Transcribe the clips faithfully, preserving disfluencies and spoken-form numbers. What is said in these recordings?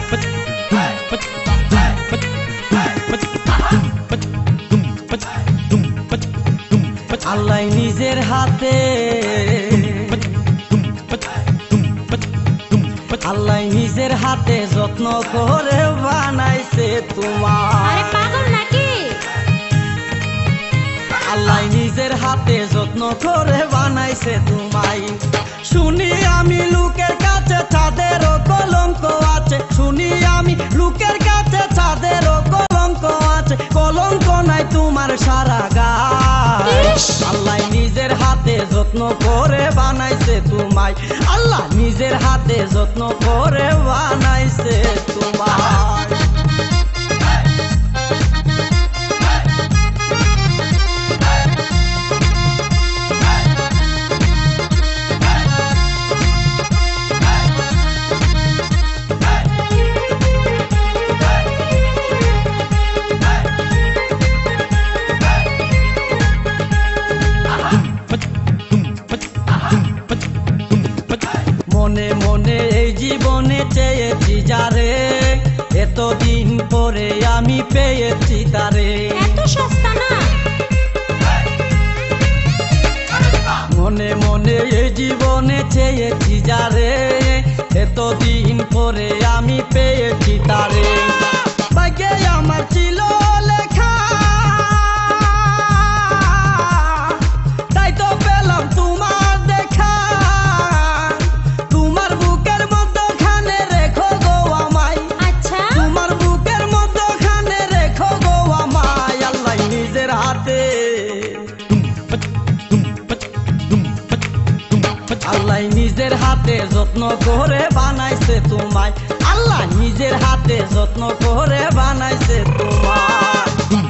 আল্লাহ নিজের হাতে আল্লাহ নিজের হাতে যত্ন করে বানাইছে তোমার। আল্লাহ নিজের হাতে যত্ন করে বানাইছে তোমায়। শুনি আমি লোকের কাছে চাঁদেরও কলঙ্ক আছে, শুনি আমি লোকের কাছে চাঁদেরও কলঙ্ক আছে, কলঙ্ক নাই তোমার সারা গায়। আল্লাহ নিজের হাতে যত্ন করে বানাইছে তোমায়, আল্লাহ নিজের হাতে যত্ন করে বানাইছে তোমায়। মনে মনে এই জীবনে চেয়েছি যারে, এতদিন পরে আমি পেয়েছি তারে। এত সস্তা না। মনে মনে এই জীবনে চেয়েছি যারে, এতদিন পরে আমি পেয়েছি তারে। ভাগ্যে আমার ছিল লেখা, তাই তো পেলাম তোমার দেখা। তোমার বুকের মধ্যখানে রেখো গো আমায়, আচ্ছা তোমার বুকের মধ্যখানে রেখো গো আমায়। আল্লাহ নিজের হাতে আল্লাহ নিজের হাতে যত্ন করে বানাইছে তোমায়, আল্লাহ নিজের হাতে যত্ন করে বানাইছে তোমায়।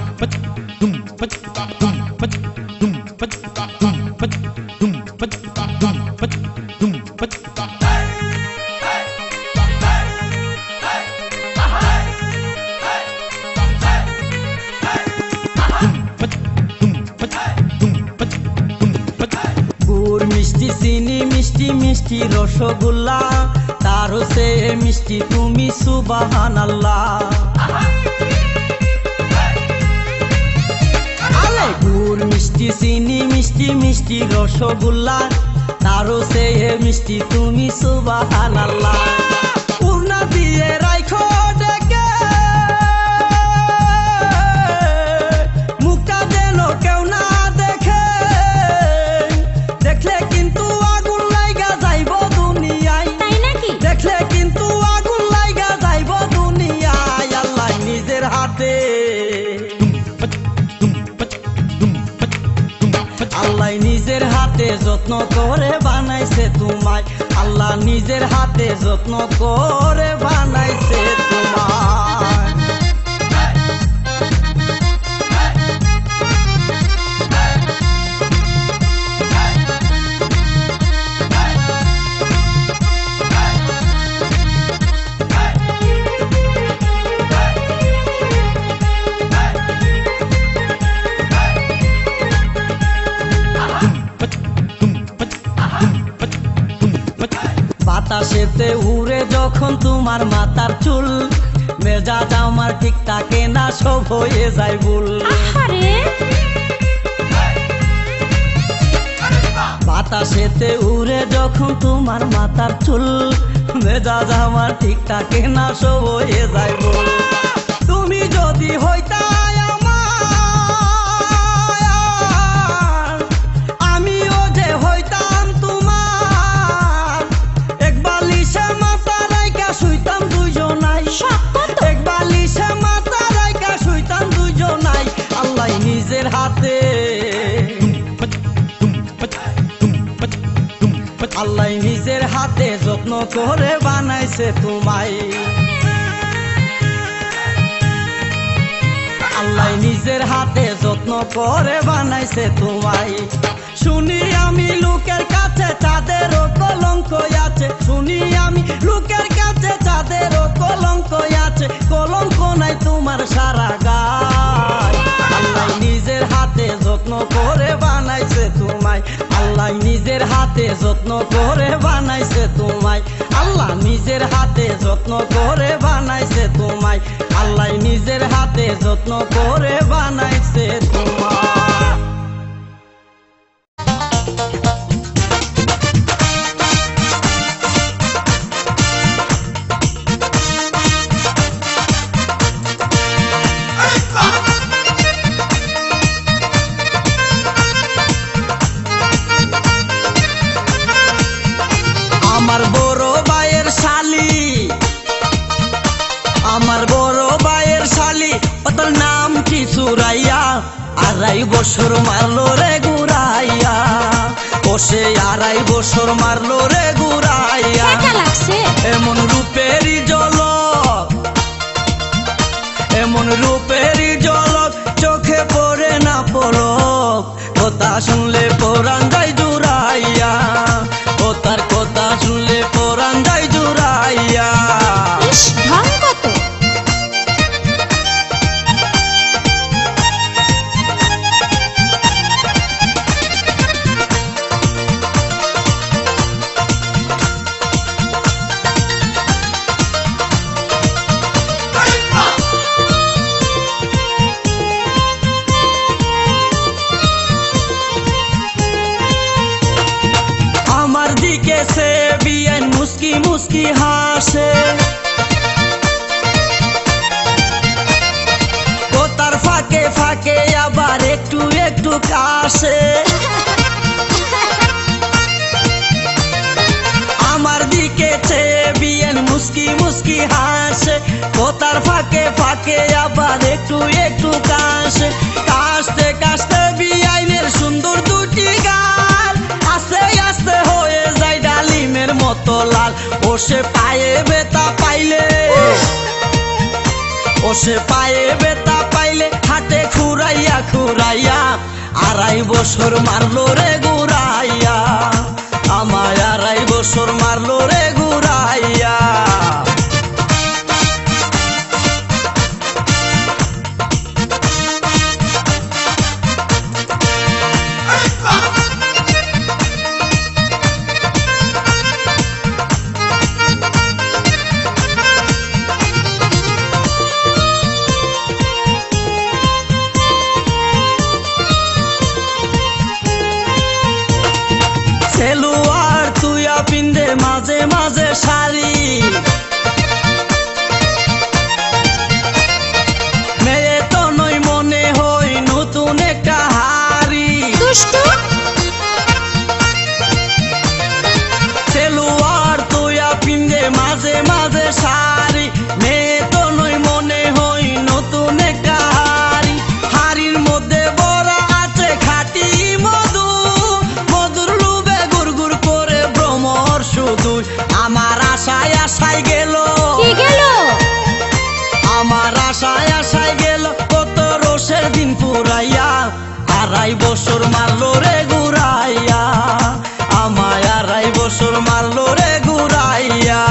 গুড় মিষ্টি চিনি মিষ্টি মিষ্টি রসগোল্লা, তারও সে মিষ্টি তুমি সুবহানাল্লাহ। আলে গুড় মিষ্টি চিনি মিষ্টি মিষ্টি রসগোল্লা, তারও সে মিষ্টি তুমি সুবহানাল্লাহ। উড়না দিয়ে রাখো ডেকে, মুখটা যেন কেউ না দেখে, দেখলে কিন্তু আগুন লাইগা যাইব দুনিয়ায়। তাই নাকি? দেখলে কিন্তু আগুন লাইগা যাইব দুনিয়ায়। আল্লাহ নিজের হাতে আল্লাহ নিজের হাতে যত্ন করে বানাইছে তোমায়, আল্লাহ নিজের হাতে যত্ন করে বানাইছে তোমায়। বাতাসেতে উড়ে যখন তোমার মাথার চুল, মেজাজ আমার ঠিক থাকে না, সব হয়ে যায় ভুল। আহারে বাতাসেতে উড়ে যখন তোমার মাথার চুল, মেজাজ আমার ঠিক থাকে না, সব হয়ে যায় ভুল। তুমি যদি হইতা আমার, আমিও যে হইতাম তোমার, এক বালিশে মাথা রাইখা শুইতাম দুইজনাই, এক বালিশে মাথা রাইখা শুইতাম দুইজনাই। আল্লাহ নিজের হাতে আল্লাহ নিজের হাতে যত্ন করে বানাইছে তোমায়, আল্লাহ নিজের হাতে যত্ন করে বানাইছে তোমায়। শুনি আমি লোকের কাছে চাঁদেরও কলঙ্ক আছে, শুনি আমি লোকের কাছে চাঁদেরও কলঙ্ক আছে, কলঙ্ক নাই তোমার সারা গায়। আল্লাহ নিজের হাতে যত্ন করে বানাইছে তোমায়, আল্লাহ নিজের হাতে যত্ন করে বানাইছে তোমায়, আল্লাহ নিজের হাতে যত্ন করে বানাই নিজের হাতে যত্ন করে বানাইছে তোমার। আমার বড় ভাইয়ের শালি, আমার বড় ভাইয়ের শালি, ওটার নাম কি সুরাইয়া, আড়াই বছর মারলো রে ঘুরাইয়া, ও সে আড়াই বছর মারলো রে ঘুরাইয়া। এমন রূপেরই ঝলক, এমন রূপেরই ঝলক, চোখে পড়ে না পলক, কথা শুনলে পরাণ যায় জুড়াইয়া, ও তার কথা শুনলে পরাণ যায় জুড়াইয়া। আমার দিকে সে বিয়ান মুস্কি মুস্কি হাসে, কথার ফাঁকে ফাঁকে আবার একটু একটু কাশে। আমার দিকে সে বিয়ান মুস্কি মুস্কি হাসে, কথার ফাঁকে ফাঁকে আবার একটু একটু কাশে। কাশতে কাশতে বিয়াইনের সুন্দর দুটি গাল আস্তে আস্তে হয়ে যায় ডালিমের মতো লাল। ও সে পায়ে বেতা পাইলে, ও সে পায়ে বেতা পাইলে হাতে খুরাইয়া খুরাইয়া, আড়াই বছর মারলো রে ঘুরাইয়া, আমায় আড়াই বছর মারলো রে ঘুরাইয়া। সেলুয়ার তুইয়া পিন্দে মাঝে মাঝে শাড়ি, মেয়ে তো নই মনে হই নতুন একটা হাড়ি। সেলুয়ার তুইয়া পিন্দে মাঝে মাঝে শাড়ি, মেয়ে তো নই মনে হই নতুন একটা হাড়ি। হাড়ির মধ্যে বড়া আছে খাঁটি মধু, মধুর লুবে গুড় গুড় করে ভ্রমর শুধু। আমার আশায় আশায় গেল, আমার আশায় আশায় গেল কত রোষের দিন পুরাইয়া, আড়াই বছর মারলো রে ঘুরাইয়া, আমায় আড়াই বছর মারলো রে ঘুরাইয়া।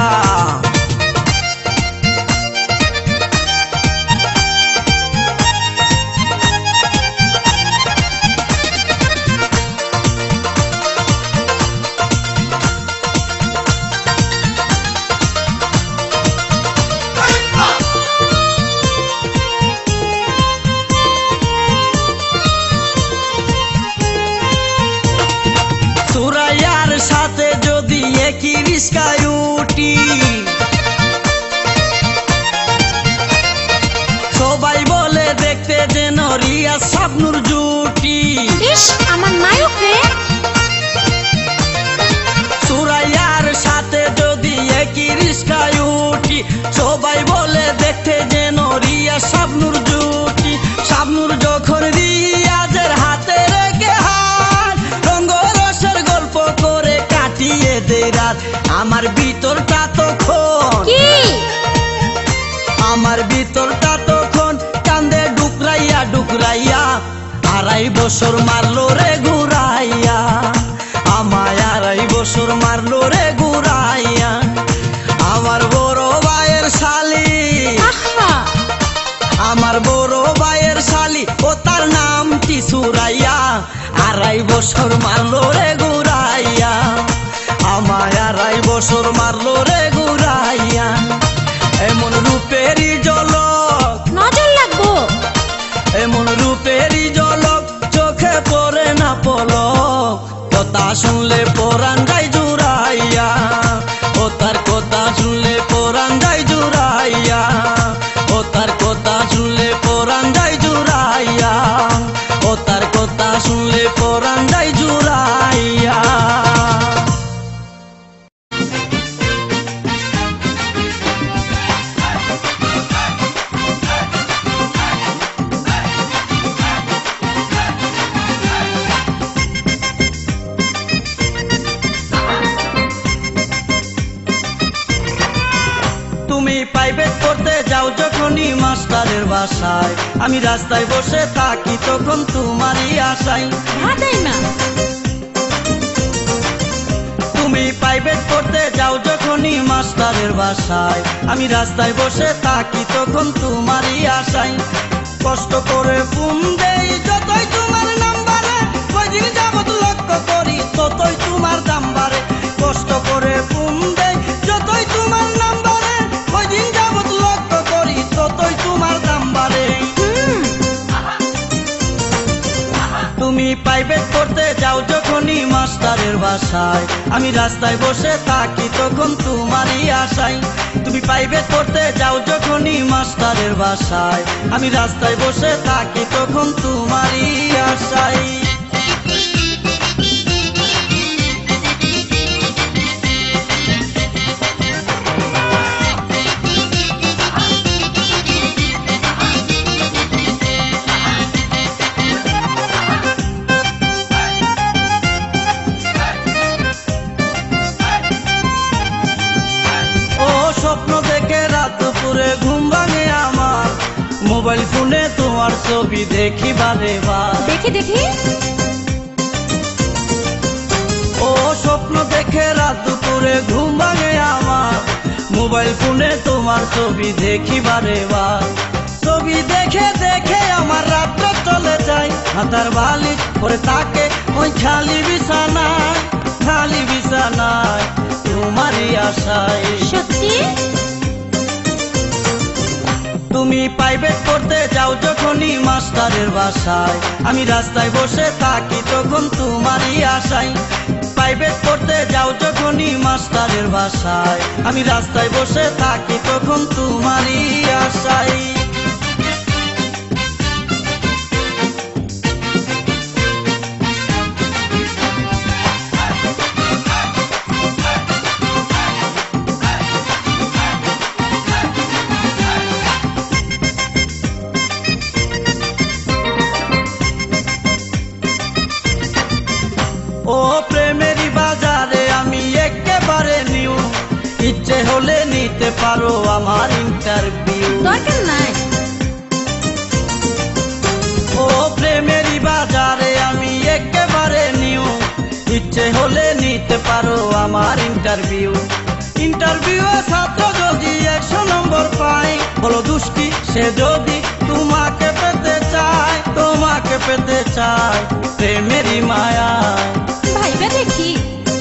সুরাইয়ার সাথে যদি একই রিস্কায় উঠি, সবাই বলে দেখতে যেন রিয়া শাবনূর জুটি। আমার নায়ক রে। সুরাইয়ার সাথে যদি একই রিস্কায় উঠি, সবাই বলে দেখতে যেন রিয়া শাবনূর জুটি। শাবনূর যখন রিয়াজের হাতে রেখে হাত, রঙ্গরসের গল্প করে কাটিয়ে দেয় রাত। আমার ভিতরটা তখন, আমার ভিতরটা তখন কান্দে ডুকরাইয়া ডুকরাইয়া, আড়াই বছর মারলো রে ঘুরাইয়া, আমায় আড়াই বছর মারলো রে ঘুরাইয়া। আমার বড় ভাইয়ের শালি, আমার বড় ভাইয়ের শালি, ও তার নাম কি সুরাইয়া, আড়াই বছর মারলো রে ঘুরাইয়া, আমায় আড়াই বছর মারলো রে ঘুরাইয়া। এমন রূপেরই ঝলক, শুনলে পরাণ যায় জুড়াইয়া, ও তার কথা শুনলে পরাণ যায় জুড়াইয়া, ও তার কথা শুনলে পরাণ যায় জুড়াইয়া, ও তার কথা শুনলে পরাণ যায় জুড়াইয়া। তুমি প্রাইভেট পড়তে যাও যখনই মাস্টারের বাসায়, আমি রাস্তায় বসে থাকি তখন তোমারই আশায়। না তুমি প্রাইভেট পড়তে যাও যখনই মাস্টারের বাসায়, আমি রাস্তায় বসে থাকি তখন তোমারই আশায়। কষ্ট করে ফোন দেই যতই তোমার নাম্বারে, কয়দিন যাবত লক্ষ্য করি ততই তোমার দাম বাড়ে। কষ্ট করে ফোন দেই যতই তোমার নাম্বারে, কয়দিন যাবত লক্ষ্য করি ততই তোমার দাম বাড়ে। তুমি প্রাইভেট পড়তে যাও যখনই মাস্টারের বাসায়, আমি রাস্তায় বসে থাকি তখন তোমারই আশায়। তুমি প্রাইভেট পড়তে যাও যখনই মাস্টারের বাসায়, আমি রাস্তায় বসে থাকি তখন তোমারই আশায়। স্বপ্ন দেখে রাত দুপুরে ঘুম ভাঙে আমার, মোবাইল ফোনে তোমার ছবি দেখি বারে বার। দেখি দেখি ও স্বপ্ন দেখে রাত দুপুরে ঘুম ভাঙে আমার, মোবাইল ফোনে তোমার ছবি দেখি বারে বার। ছবি দেখে দেখে আমার রাত্র চলে যায়, হাতার বালিশ পরে তাকে ওই খালি বিছানায়, খালি বিছানায় তোমারই আশায়। সত্যি তুমি প্রাইভেট পড়তে যাও যখনই মাস্টারের বাসায়, আমি রাস্তায় বসে থাকি তখন তোমারই আশায়। প্রাইভেট পড়তে যাও যখনই মাস্টারের বাসায়, আমি রাস্তায় বসে থাকি তখন তোমারই আশায়। ও প্রেমেরই বাজারে আমি একেবারে নিউ, ইচ্ছে হলে নিতে পারো আমার ইন্টারভিউ। দরকার নাই ও প্রেমেরই বাজারে আমি একেবারে নিউ, ইচ্ছে হলে নিতে পারো আমার ইন্টারভিউ। ইন্টারভিউ ছাত্র যদি একশো নম্বর পাই, বলো দুষ্টি সে যদি তোমাকে পেতে চায়, তোমাকে পেতে চায় প্রেমেরই মায়ায়। ভাইবা দেখি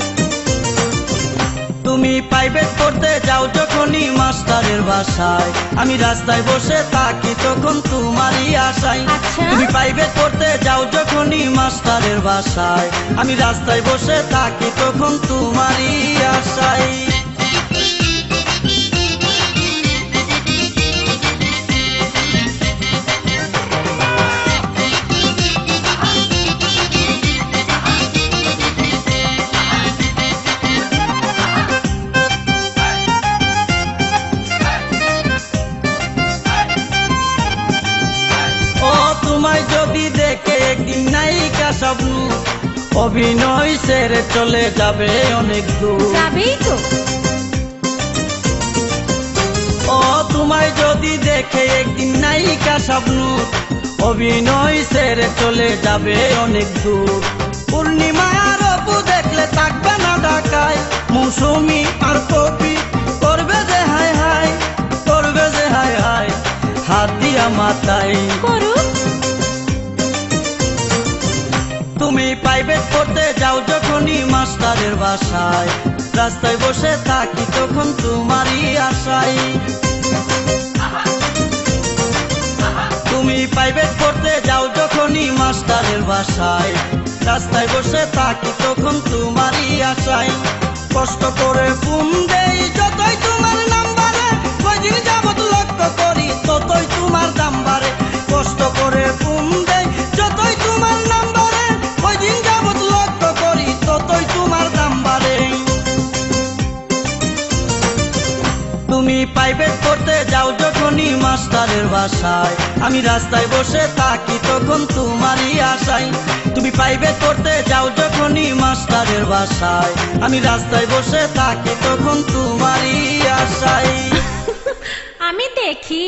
তুমি প্রাইভেট পড়তে যাও যখনই মাস্টারের বাসায়, আমি রাস্তায় বসে থাকি তখন তোমারই আশায়। আচ্ছা। তুমি প্রাইভেট পড়তে যাও যখনই মাস্টারের বাসায়, আমি রাস্তায় বসে থাকি তখন তোমারই আশায়। তোমায় যদি দেখে একদিন নায়িকা স্বপ্ন, অভিনয় সেরে চলে যাবে অনেক দূর। যাবেই তো ও তোমায় যদি দেখে একদিন নায়িকা স্বপ্ন, অভিনয় সেরে চলে যাবে অনেক দূর। পূর্ণিমা আর অপু দেখলে থাকবে না ঢাকায়, মৌসুমি আর কপি করবে যে হায় হায়, করবে যে হায় হায় হাত দিয়া মাথায়। করুক তুমি প্রাইভেট পড়তে যাও যখনই মাস্টারের বাসায়, রাস্তায় বসে থাকি তখন তোমারই আশায়। তুমি প্রাইভেট পড়তে যাও যখনই মাস্টারের বাসায়, রাস্তায় বসে থাকি তখন তোমারই আশায় কষ্ট করে ফোন দেই যতই তোমার নাম্বারে কয়দিন যাবত লক্ষ্য করি ততই তোমার দাম বাড়ে কষ্ট করে ফোন দেই যতই তোমার নাম্বারে কয়দিন যাবত লক্ষ্য করি ততই তোমার দাম বাড়ে তুমি প্রাইভেট পড়তে যাও যখনই মাস্টারের বাসায় আমি রাস্তায় বসে থাকি তখন তোমারই আশায় তুমি প্রাইভেট পড়তে যাও যখনই মাস্টারের বাসায় আমি রাস্তায় বসে থাকি তখন তোমারই আশায় আমি দেখি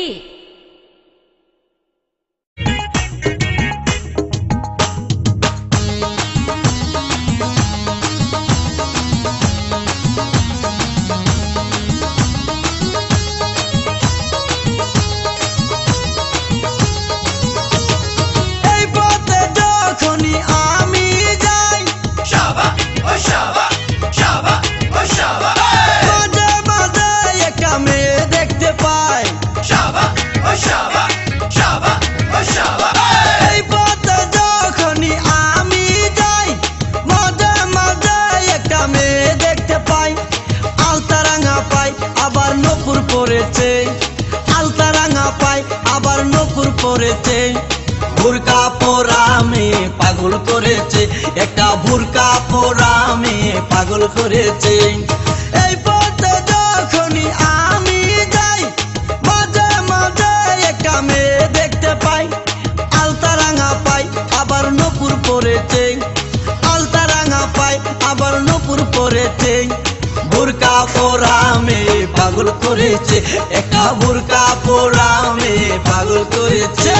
বুরকা পরা মেয়ে পাগল করেছে একটা বুরকা পরা মেয়ে পাগল করেছে এই পথে যখনই আমি যাই মাঝে মাঝে একটা মেয়ে দেখতে পাই আলতা রাঙা পাই আবার নূপুর পরেছে আলতা রাঙা পাই আবার নূপুর পরেছে বুরকা পরা মেয়ে পাগল করেছে একটা বুরকা পরা মেয়ে পাগল করেছে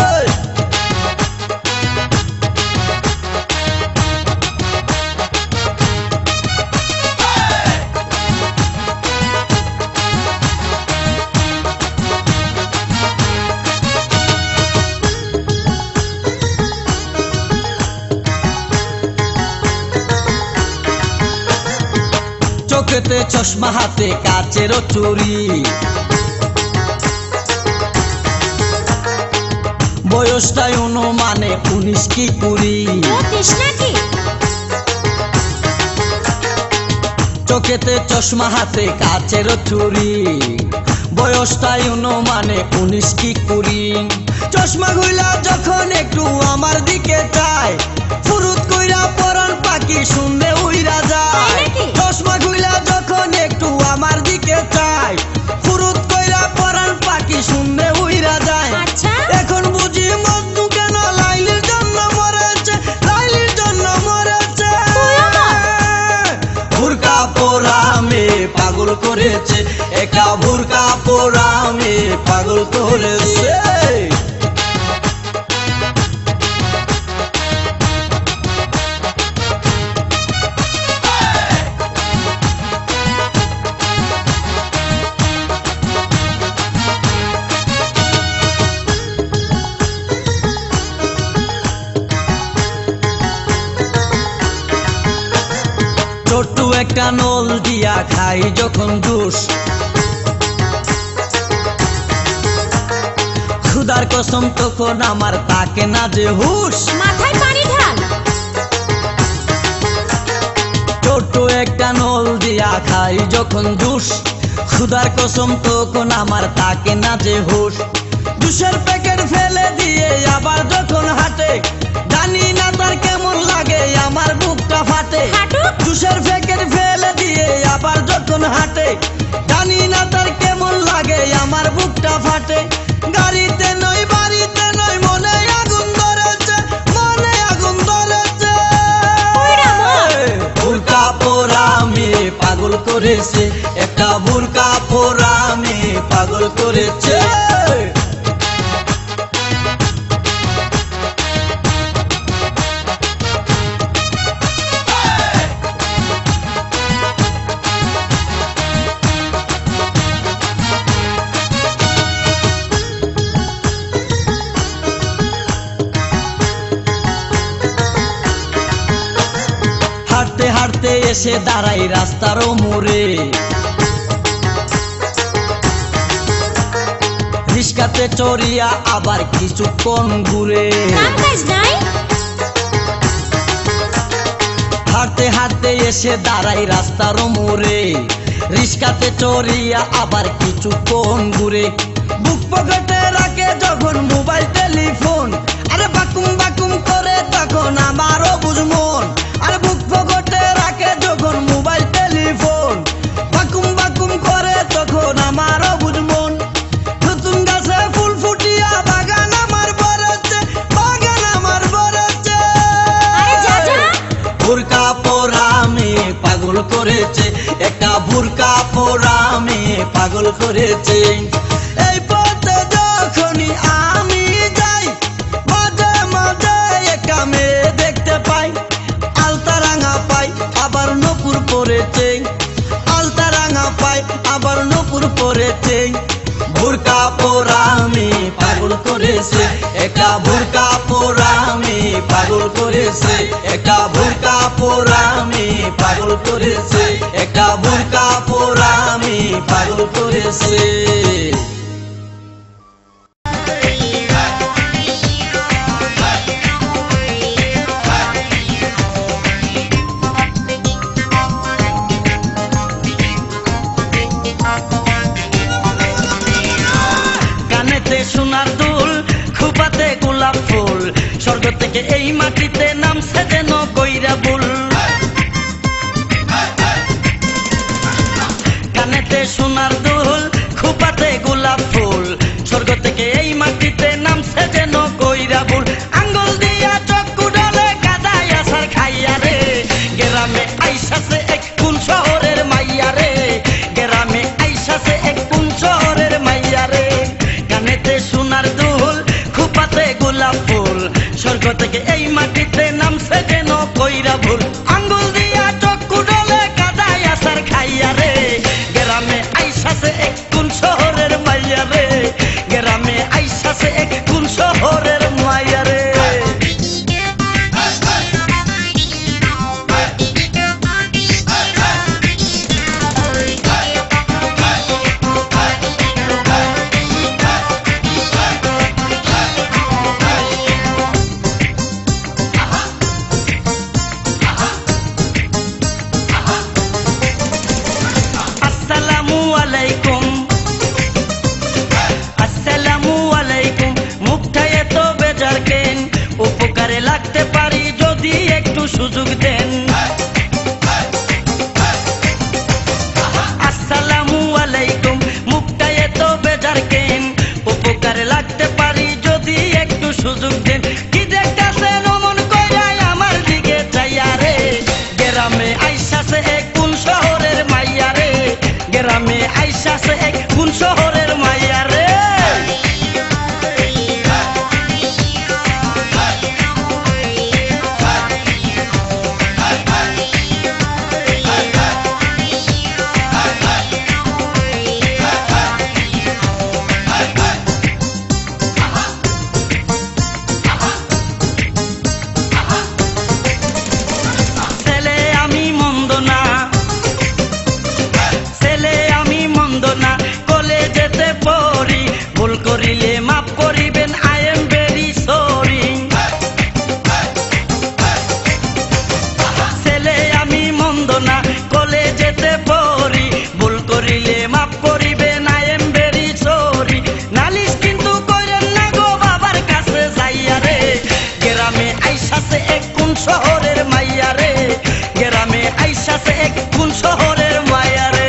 চোখেতে চশমা হাতে কাচের চুরি বয়সটাই অনুমানে উনিশ কি কুড়ি চোখেতে চশমা হাতে কাচের চুরি বয়সটাই অনুমানে উনিশ কি কুড়ি চশমা গুলা যখন একটু আমার দিকে চায় ফুরুত কইরা পরান পাখি শুনলে উইরা যায় চশমা গুলা যখন একটু আমার দিকে চায় ফুরুত কইরা পরান পাখি শুনলে উইরা যায় এখন বুঝি মধু কেন লাইলির জন্য মরেছে লাইলির জন্য মরেছে বুরকা পরা মেয়ে পাগল করেছে একা বুরকা পরা মেয়ে পাগল করেছে ছোট্ট একটা নল দিয়া খাই যখন জুস খুদার কসম তখন আমার তাকে না যে হুশ মাথায় পানি ঢাল ছোট্ট একটা নল দিয়া খাই যখন জুস খুদার কসম তখন আমার তাকে না যে হুশ জুসের প্যাকেট ফেলে দিয়ে আবার যখন হাঁটে জানি না তার কেমন লাগে আমার বুকটা ফাটে জুসের প্যাকেট ফেলে দিয়ে আবার যখন হাঁটে জানি না তার কেমন লাগে আমার বুকটা ফাটে গাড়িতে নয় বাড়িতে নয় মনে আগুন ধরেছে মনে আগুন ধরেছে বুরকা পরা মেয়ে পাগল করেছে একটা বুরকা পরা মেয়ে পাগল করেছে হাঁটতে হাঁটতে এসে দাঁড়াই রাস্তার মোড়ে রিস্কাতে চড়িয়া আবার কিছুক্ষণ ঘুরে হাঁটতে হাঁটতে এসে দাঁড়াই রাস্তার মোড়ে, রিস্কাতে চড়িয়া আবার কিছুক্ষণ ঘুরে। বুক পকেটে রাখে যখন মোবাইল টেলিফোন, আরে বাকুম বাকুম করে তখন আমারও বুঝমন। আরে বুক পকেটে রাখে যখন মোবাইল টেলিফোন, বাকুম বাকুম করে তখন আমারও বুঝমন। নতুন গাছে ফুল ফুটিয়া বাগান আমার ভরেছে, বাগান আমার ভরেছে। বুরকা পরা মেয়ে পাগল করেছে, একটা বুরকা পরা মেয়ে পাগল করেছে। এই পথে যখনই আমি যাই, মাঝে মাঝে একটা মেয়ে দেখতে পাই, আলতা রাঙা পাই আবার নপুর পরেছে, আলতা রাঙা পাই আবার নপুর পরেছে। বুরকা পরা মেয়ে পাগল করেছে, একটা বুরকা পরা মেয়ে পাগল করেছে, একটা বুরকা পরা মেয়ে পাগল করেছে, একটা বুরকা পরা মেয়ে পাগল করেছে। সোনার দুল, খুপাতে গোলাপ ফুল, স্বর্গ থেকে এই মাটিতে নামছে যেন কইরা বুল। কানেতে সোনার দুল, খুপাতে গোলাপ ফুল, স্বর্গ থেকে এই মাটিতে নামছে যেন কইরা বুল। আঙ্গুল দিয়া চক্ষু ডলে কাদায় আসার খাইয়া রে, গ্রামে আইসাছে এক কোন শহরের মাইয়া রে, গ্রামে আইসাছে এক কোন শহরের মাইয়া রে। কানেতে সোনার দুল, খুপাতে গোলাপ ফুল, স্বর্গ থেকে এই মাটিতে নামছে যেন কইরা ভুল। আঙ্গুল দিয়া চক্ষু ডলে কাদায় আসার খাইয়া রে, গ্রামে আইসাছে এক কোন শহরের মাইয়া রে, গ্রামে আইসাছে এক কোন শহরের মাইয়া রে। উপকারে লাগতে পারি যদি একটু সুযোগ দেন। আসসালামু আলাইকুম, মুখটা এত বেজার কেন, উপকারে লাগতে পারি যদি একটু সুযোগ দেন। কি দেখতেছেন অমন কইরা আমার দিকে চাইয়া রে, গ্রামে আইসাছে এক কোন শহরের মাইয়া রে, গ্রামে আইসাছে এক কোন শহরের মাইয়া রে। করিলে মাফ করিবেন, আই এম ভেরি সরি। ছেলে আমি মন্দ না, কলেজেতে পড়ি, ভুল করিলে মাফ করিবেন, আই এম ভেরি সরি। নালিশ কিন্তু করেন না গো বাবার কাছে যাইয়া রে, গ্রামে আইসাছে এক কোন শহরের মাইয়া রে, গ্রামে আইসাছে এক কোন শহরের মাইয়া রে।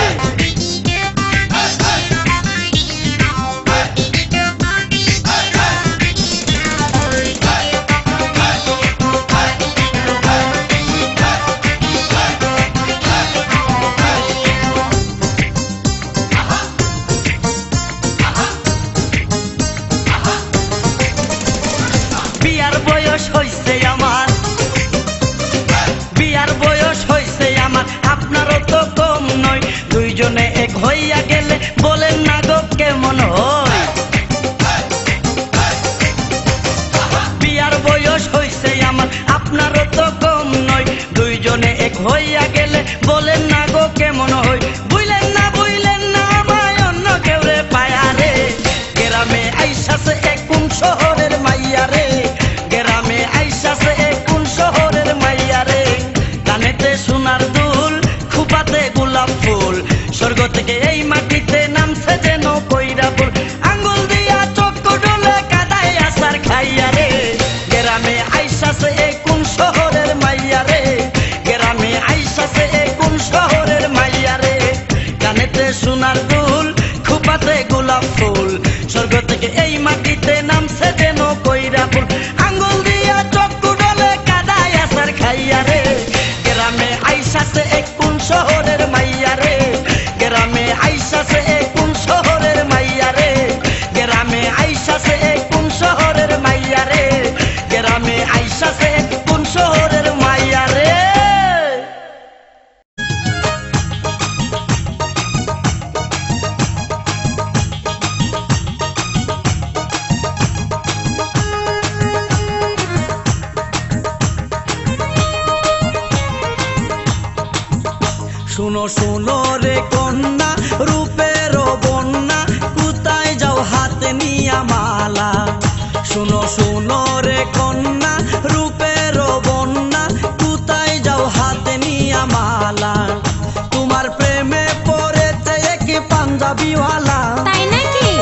বিয়ার বয়স হইছে আমার, বিয়ার বয়স হইছে আমার, আপনারও তো কম নয়, দুইজনে এক হইয়া গেলে বলেন না গো কেমন হয়। বিয়ার বয়স হইছে আমার, আপনারও তো কম নয়, দুইজনে এক হইয়া গেলে বলেন না গো কেমন হয়। বুঝলেন না বুঝলেন না আমায় অন্য কেউ রে পায়া রে, গ্রামে আইসাছে এক কোন শহরের মাইয়া রে, গ্রামে আইসাছে এক কোন শহরের মাইয়া রে। শুনো শুনো রে কন্যা রূপের বন্যা কোথায় যাও হাতে নিয়া মালা শুনো শুনো রে কন্যা রূপের বন্যা কোথায় যাও হাতে নিয়া মালা তোমার প্রেমে পড়েছে এক পাঞ্জাবিওয়ালা তাই নাকি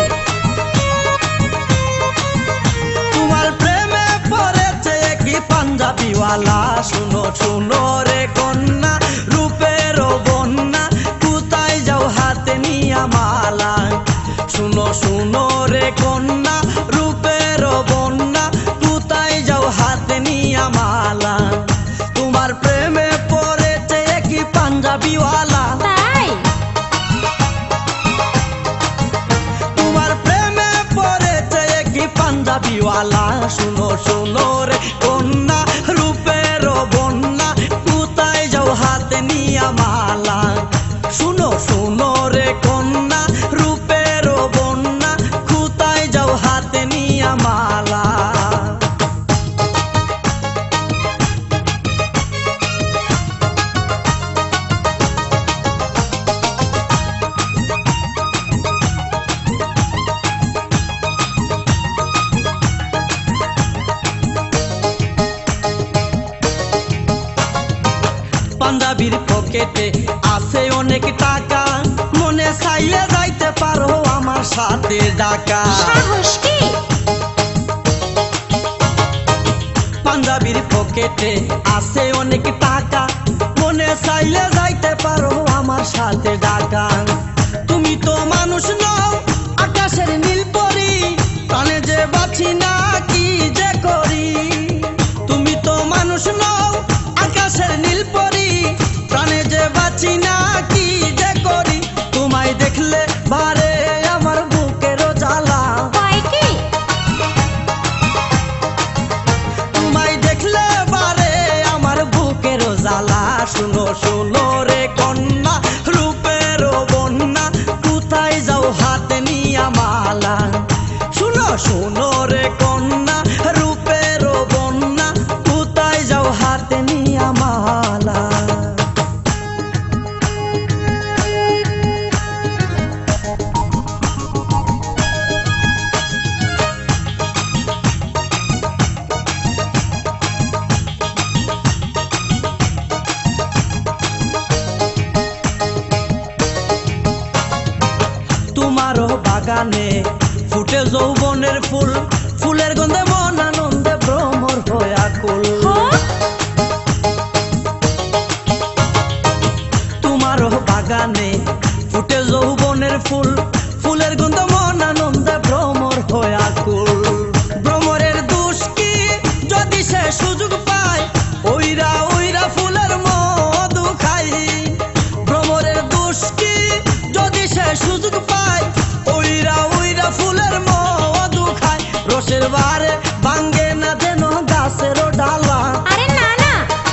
তোমার প্রেমে পড়েছে এক পাঞ্জাবিওয়ালা শুনো শুনো রে কন্যা রূপের বন্যা কোথায় যাও হাতে নিয়া মালা শুনো শুনো রে কন্যা রূপের বন্যা কোথায় যাও হাতে নিয়া মালা তোমার প্রেমে পড়েছে এক পাঞ্জাবিওয়ালা তাই তোমার প্রেমে পড়েছে এক পাঞ্জাবিওয়ালা শুনো শুনো রে কন্যা রূপের বন্যা কোথায় যাও হাতে নিয়া মালা শুনো শুনো রে কন্যা রূপের বন্যা কোথায় যাও হাতে নিয়া মালা পাঞ্জাবির পকেটে আছে অনেক টাকা মনে চাইলে যাইতে পারো আমার সাথে ঢাকা সাহস কি পাঞ্জাবির পকেটে আছে অনেক টাকা মনে চাইলে যাইতে পারো আমার সাথে ঢাকা তুমি তো মানুষ নও আকাশের নীল পরি প্রাণে যে বাঁচি না কি যে করি তুমি তো মানুষ নও আকাশের নীল পরি প্রাণে যে বাঁচি না কি যে করি তোমায় দেখলে বারে আমার বুকের জ্বালা কয় কি তোমায় দেখলে বারে আমার বুকের জ্বালা শুনো শুনো রে কন্যা রূপের বন্যা কোথায় যাও হাতে নিয়া মালা শুনো শুনো রে কন্যা রূপের বন্যা কোথায় যাও হাতে নিয়া মালা তোমারও বাগানে ফুটে যৌবনের ফুল ফুলের গন্ধে মন আনন্দে ভ্রমর হয়ে আকুল তোমারও বাগানে ফুটে যৌবনের ফুল ফুলের গন্ধে মন আনন্দে ভ্রমর হয়ে আকুল ভ্রমরের দোষ কি যদি সে সুযোগ পায় ওইরা ওইরা ফুলের মধু খাই ভ্রমরের দোষ কি যদি সে সুযোগ পায় ওইরা ওইরা ফুলের মধু খায় রসের বারে ভাঙ্গে না যেন গাছের ডালা আরে না না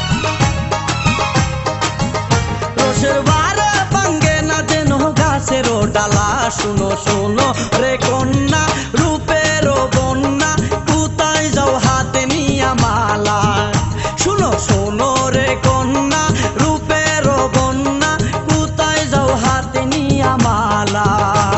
রসের বারে ভাঙ্গে না যেন গাছের ডালা শুনো শুনো রে কন্যা রূপের বন্যা কোথায় যাও হাতে নিয়া মালা শুনো শুনো রে কন্যা রূপের বন্যা কোথায় যাও হাতে নিয়া মালা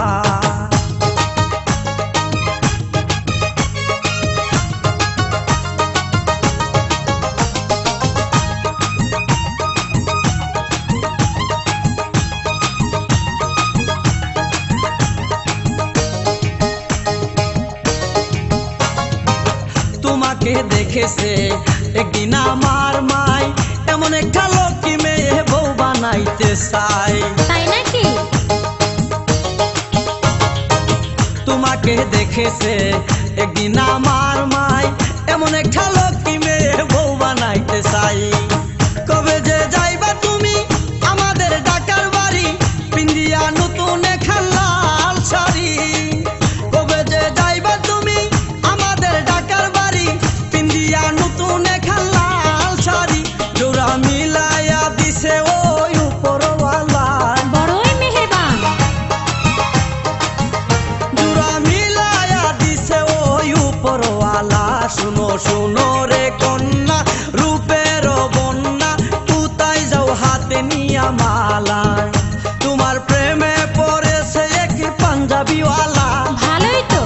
তোমাকে দেখেছে একদিন আমার মাই এমন একটা লক্ষ্মী মেয়ে বউ বানাইতে চাই তাই নাকি তোমাকে দেখেছে একদিন আমার মাই এমন একটা লক্ষ্মী মেয়ে বউ বানাইতে চাই কবে যে যাইবা তুমি আমাদের ঢাকার বাড়ি পিন্দিয়া নতুন একটা লাল শাড়ি কবে যে যাইবা তুমি আমাদের ঢাকার বাড়ি পিন্দিয়া নতুন একটা লাল শাড়ি জোড়া মিলাইয়া দিছে ওই উপরওয়ালা বড়ই মেহেরবান জোড়া মিলাইয়া দিছে ওই উপরওয়ালা শুনো শুনো রে কন্যা রূপের বন্যা কোথায় যাও হাতে নিয়া মালা পাঞ্জাবিওয়ালা। ভালোই তো।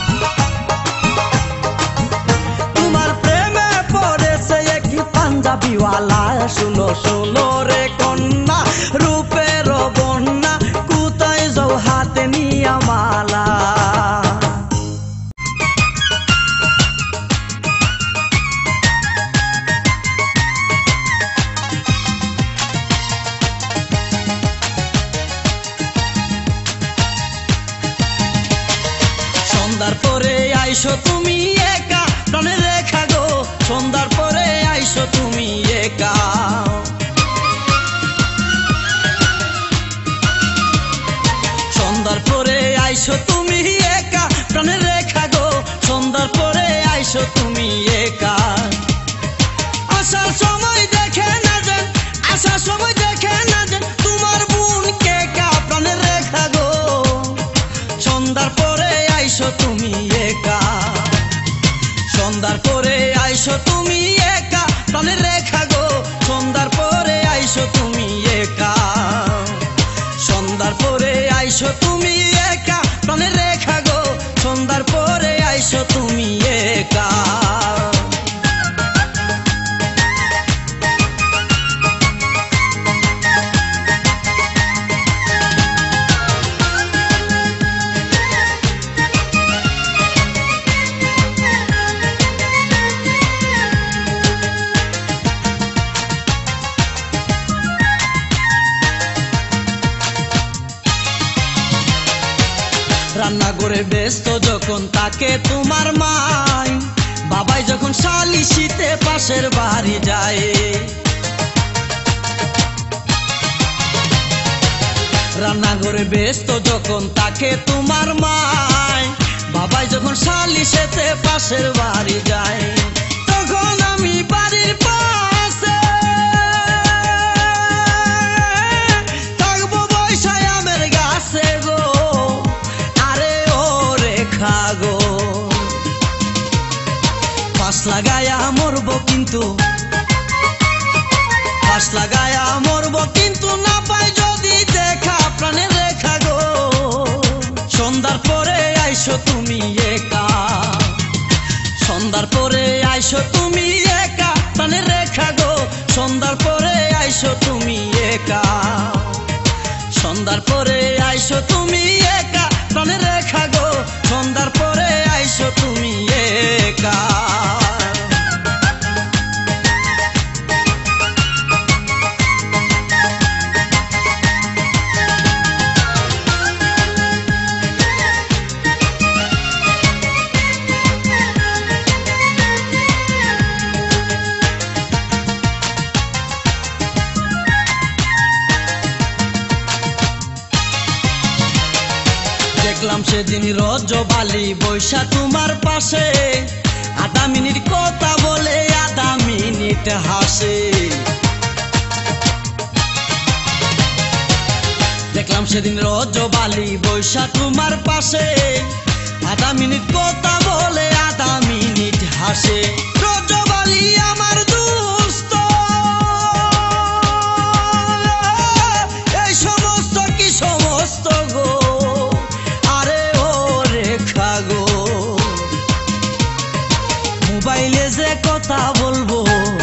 তোমার প্রেমে পড়েছে একটি পাঞ্জাবিওয়ালা। শুনো শুনো রে কন্যা, রূপের বন্যা, কোথায় যাও হাতে নিয়া মালা। সন্ধ্যার পরে আইসো তুমি একা, প্রাণে রেখা গো। সন্ধ্যার পরে আইসো তুমি একা। সন্ধ্যার পরে আইসো তুমি একা, প্রাণে রেখা গো। সন্ধ্যার পরে আইসো তুমি একা। আসার সময় দেখে না যেন, আসার সময় দেখে না যেন তোমার বোন কে কা, প্রাণে রেখা গো। সন্ধ্যার পরে আইসো তুমি একা। সন্ধ্যার পরে আইসো তুমি একা, প্রাণে রেখা গো। সন্ধ্যার পরে আইসো তুমি একা। সন্ধ্যার পরে আইসো তুমি একা, প্রাণে রেখা গো। সন্ধ্যার পরে আইসো তুমি একা। রান্না করে ব্যস্ত যখন তাকে তোমার মাই, বাবাই যখন শালিশিতে পাশের বাড়ি যায়। রান্না করে ব্যস্ত যখন তাকে তোমার মাই, বাবাই যখন শালিশেতে পাশের বাড়ি যায়। তখন আমি বাড়ির পাশে থাকবো বৈশায় আমের গাছে গো। আরে ও রেখা গো, পাশ লাগায়া মরবো কিন্তু, পাশ লাগায়া মরবো কিন্তু না পাই যদি দেখা, প্রাণে রেখা গো। সন্ধ্যার পরে আইসো তুমি একা। সন্ধ্যার পরে আইসো তুমি একা, প্রাণে রেখা গো। সন্ধ্যার পরে আইসো তুমি একা। সন্ধ্যার পরে আইসো তুমি একা, প্রাণে রেখা গো। সন্ধ্যার পরে আইসো তুমি একা। দেখলাম সেদিন রজবালি বৈশা তোমার পাশে, আধা মিনিট কথা বলে আধা মিনিট হাসে। দেখলাম সেদিন রজবালি বৈশা তোমার পাশে, আধা মিনিট কথা বলে আধা মিনিট হাসে। রজবালি আমার দুস্থ, এই সমস্ত কি সমস্ত গো। মোবাইলে যে কথা বলবো,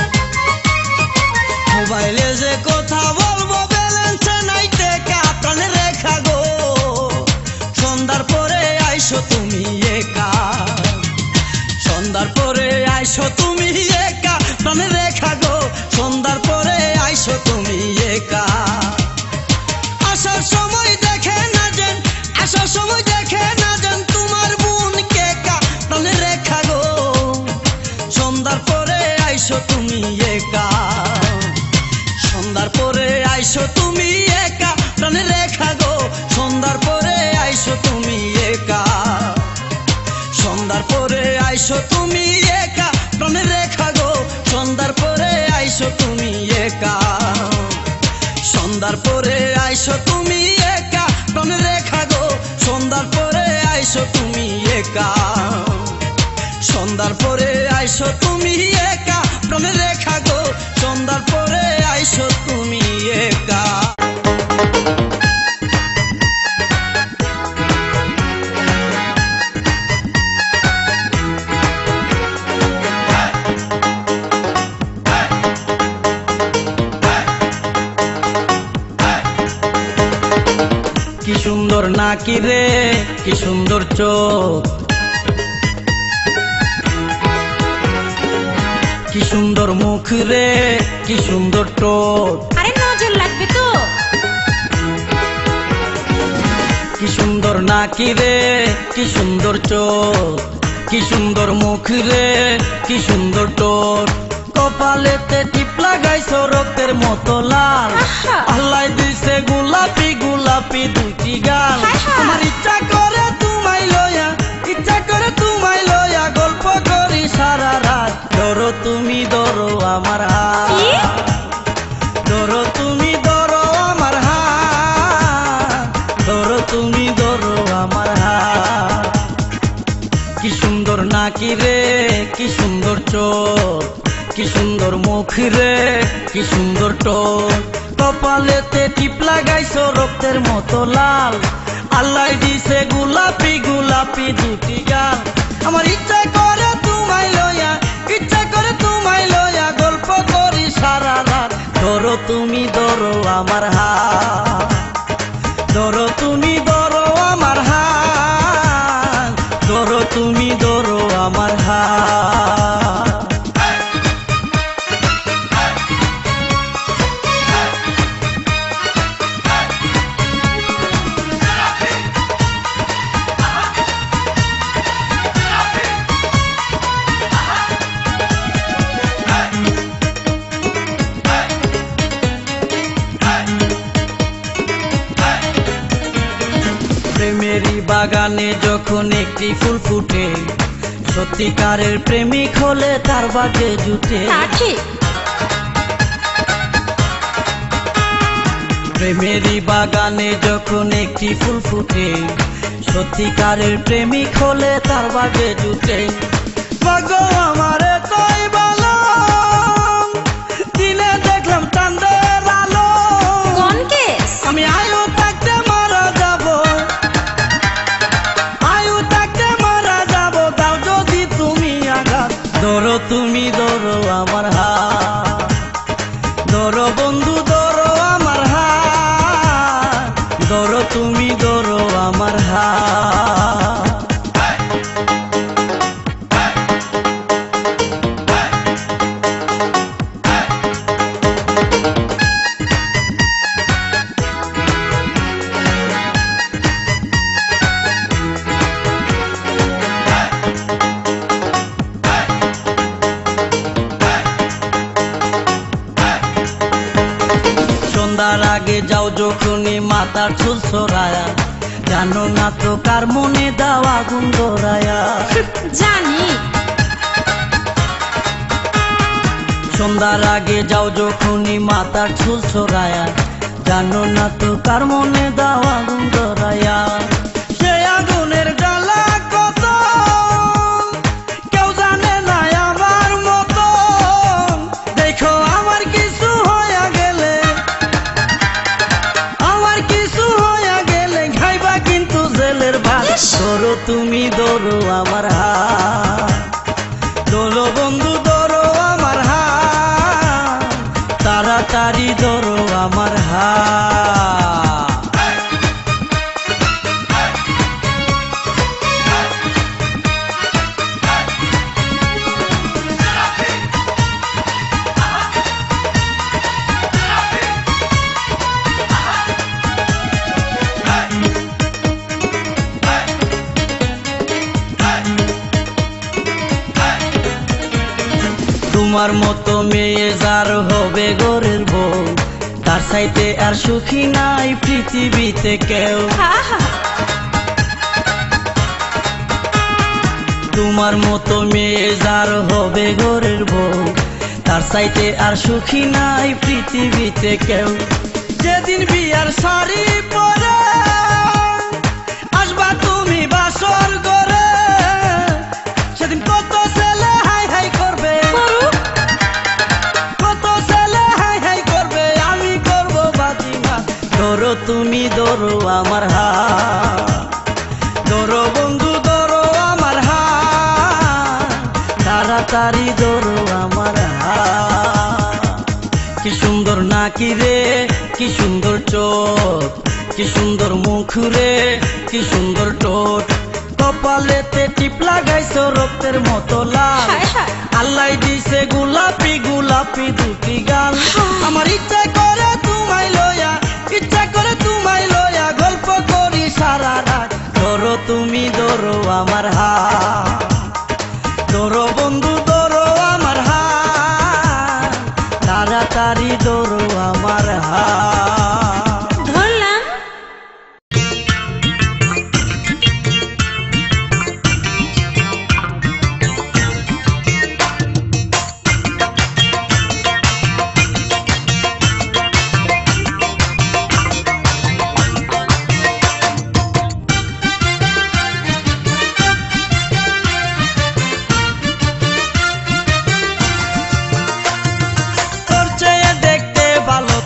মোবাইলে যে কথা বলবো, ব্যালেন্সে নাই টাকা, প্রাণে রেখা গো। সন্ধ্যার পরে আইসো তুমি একা। সন্ধ্যার পরে আইসো তুমি একা, প্রাণে রেখা গো। সন্ধ্যার পরে আইসো তুমি একা। আসার সময় দেখে না যেন, আসার সময় দেখে না যেন তোমার বোন কে কা, প্রাণে রেখা গো। সন্ধ্যার পরে আইসো তুমি একা। সন্ধ্যার পরে আইসো তুমি একা, প্রাণে রেখা গো। সন্ধ্যার পরে আইসো তুমি একা। সন্ধ্যার পরে আইসো তুমি একা, প্রাণে রেখা গো। সন্ধ্যার পরে আইসো তুমি একা। সন্ধ্যার পরে আইসো তুমি একা, প্রাণে রেখা গো। সন্ধ্যার পরে আইসো তুমি একা। সন্ধ্যার পরে আইসো তুমি একা, প্রাণে রেখা গো। সন্ধ্যার পরে আইসো তুমি একা। নাকি রে কি সুন্দর চোখ, কি সুন্দর মুখ রে কি সুন্দর ঠোঁট, আরে নজর লাগবে তো। কি সুন্দর নাকি রে কি সুন্দর চোখ, কি সুন্দর মুখ রে কি সুন্দর ঠোঁট, কপালেতে টিপ লাগাইছো রক্তের মতো লাল, আহা। আল্লাহ দিছে গোলাপি গোলাপি দুইটি গাল। হায় হায়। আমার ইচ্ছা করে তোমায় লয়া, ইচ্ছা করে তোমায় লয়া গল্প করি সারা রাত। ধরো তুমি ধরো আমার কি? হাত, ধরো তুমি ধরো আমার হাত, ধরো তুমি ধরো আমার হাত। কি সুন্দর নাকি রে কি সুন্দর চোখ, কি সুন্দর মুখ রে কি সুন্দর ঠোঁট, কপালেতে টিপ লাগাইছো রক্তের মতো লাল, আল্লাহ দিছে গোলাপি গোলাপি দুটি গাল। আমার ইচ্ছা করে তোমায় লয়া, ইচ্ছা করে তোমায় লয়া গল্প করি সারা রাত। ধরো তুমি ধরো আমার হাত, ধরো তুমি ধরো আমার হাত, ধরো তুমি ধরো আমার হাত। প্রেমেরই বাগানে যখন একটি ফুল ফুটে, সত্যিকারের প্রেমিক হলে তার বাগে জুটে। তা ঠিক। প্রেমেরই বাগানে যখন একটি ফুল ফুটে, সত্যিকারের প্রেমিক হলে তার বাগে জুটে। ভাগ্য আমারে তাই ভালো, দিনে দেখলাম চাঁদের আলো, কোন কেস? আমি আয়ু থাকতে মারা যাব, আয়ু থাকতে মারা যাব, দাও যদি তুমি আঘাত। ধরো তুমি ধরো আমার হাত, ধরো বন্ধু ধরো আমার হাত, ধরো তুমি ধরো আমার হাত। সন্ধ্যার আগে যাও যখনই মাথার চুল সরায়া, জানো না তো কার মনে দাও আগুন ধরায়া। জানি। সন্ধ্যার আগে যাও যখনই মাথার চুল সরায়া, জানো না তো কার মনে দাও আগুন ধরায়া। সে আগুনের জ্বালা কত কেউ জানে না আমার মতো, দেখো আমার কিছু হইয়া গেলে, আমার কিছু হইয়া গেলে খাইবা কিন্তু জেলের ভাত। ধরো তুমি ধরো আমার হাত, ধরো বন্ধু ধরো আমার হাত, তাড়াতাড়ি ধরো আমার হাত। তোমার মতো মেয়ে যার হবে ঘরের বউ, তার চাইতে আর সুখী নাই পৃথিবীতে কেউ। আহা। তোমার মতো মেয়ে যার হবে ঘরের বউ, তার চাইতে আর সুখী নাই পৃথিবীতে কেউ। যেদিন বিয়ার শাড়ি পরে আসবা তুমি বাসর ঘরে, সেদিন কত ছেলে হাই হাই করবে, করুক। কত ছেলে হাই হাই করবে, আমি করব বাজিমা। ধরো তুমি ধরো আমার হাত, ধরো বন্ধু ধরো আমার হাত, তাড়াতাড়ি ধরো আমার হাত। কি সুন্দর নাকি রে কি সুন্দর চোখ, কি সুন্দর মুখ রে কি সুন্দর ঠোঁট কপালেতে টিপ লাগাইছো রক্তের মতো লাল হায় হায়। আল্লাহ দিছে গোলাপি গোলাপি দুটি গাল আমার ইচ্ছা করে তোমায় লয়া ইচ্ছা করে তোমায় লয়া গল্প করি সারা রাত ধরো তুমি ধরো আমার হাত ধরো বন্ধু ধরো আমার হাত তাড়াতাড়ি ধরো আমার হাত ধরলাম। তোর চেয়ে দেখতে ভালো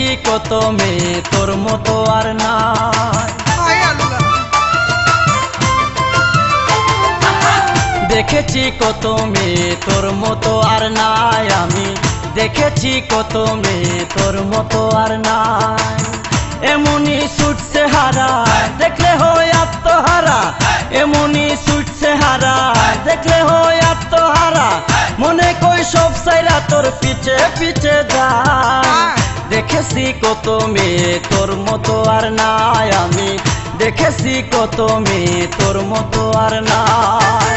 কত মেয়ে তোর মতো আর নাই। দেখেছি কত মেয়ে তোর মতো আর নাই, আমি দেখেছি কত মেয়ে তোর মতো আর নাই। এমনি ছুটছে হারা দেখলে হয় আত্মহারা, এমনি ছুটছে হারা দেখলে হয় আত্মহারা, মনে কই সব সাইরা তোর পিছে পিছে যায়। দেখেছি কত মেয়ে তোর মতো আর নাই, আমি দেখেছি কত মেয়ে তোর মতো আর নাই।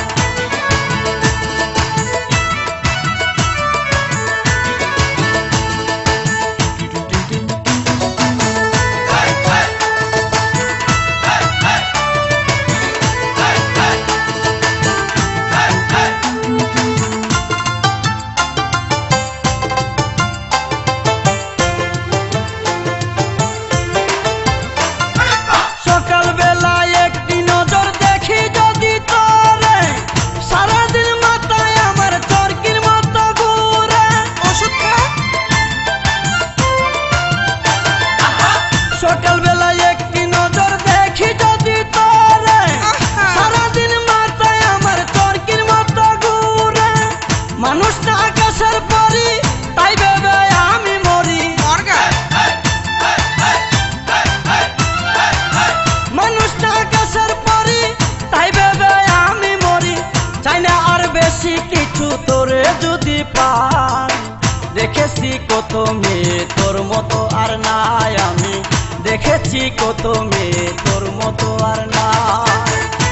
দেখেছি কত মেয়ে তোর মতো আর নাই, আমি দেখেছি কত মেয়ে তোর মতো আর নাই।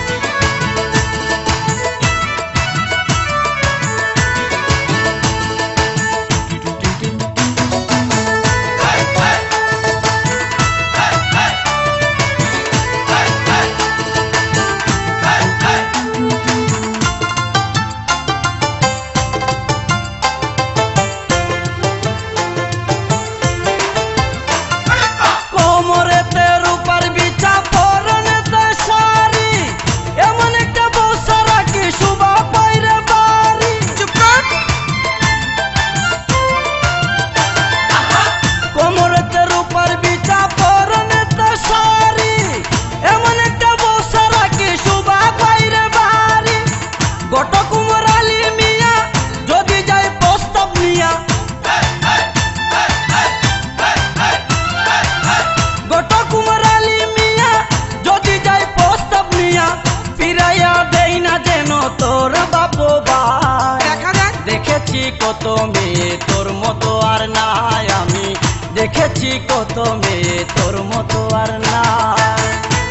কত মেয়ে তোর মতো আর নাই, আমি দেখেছি কত মেয়ে তোর মতো আর নাই।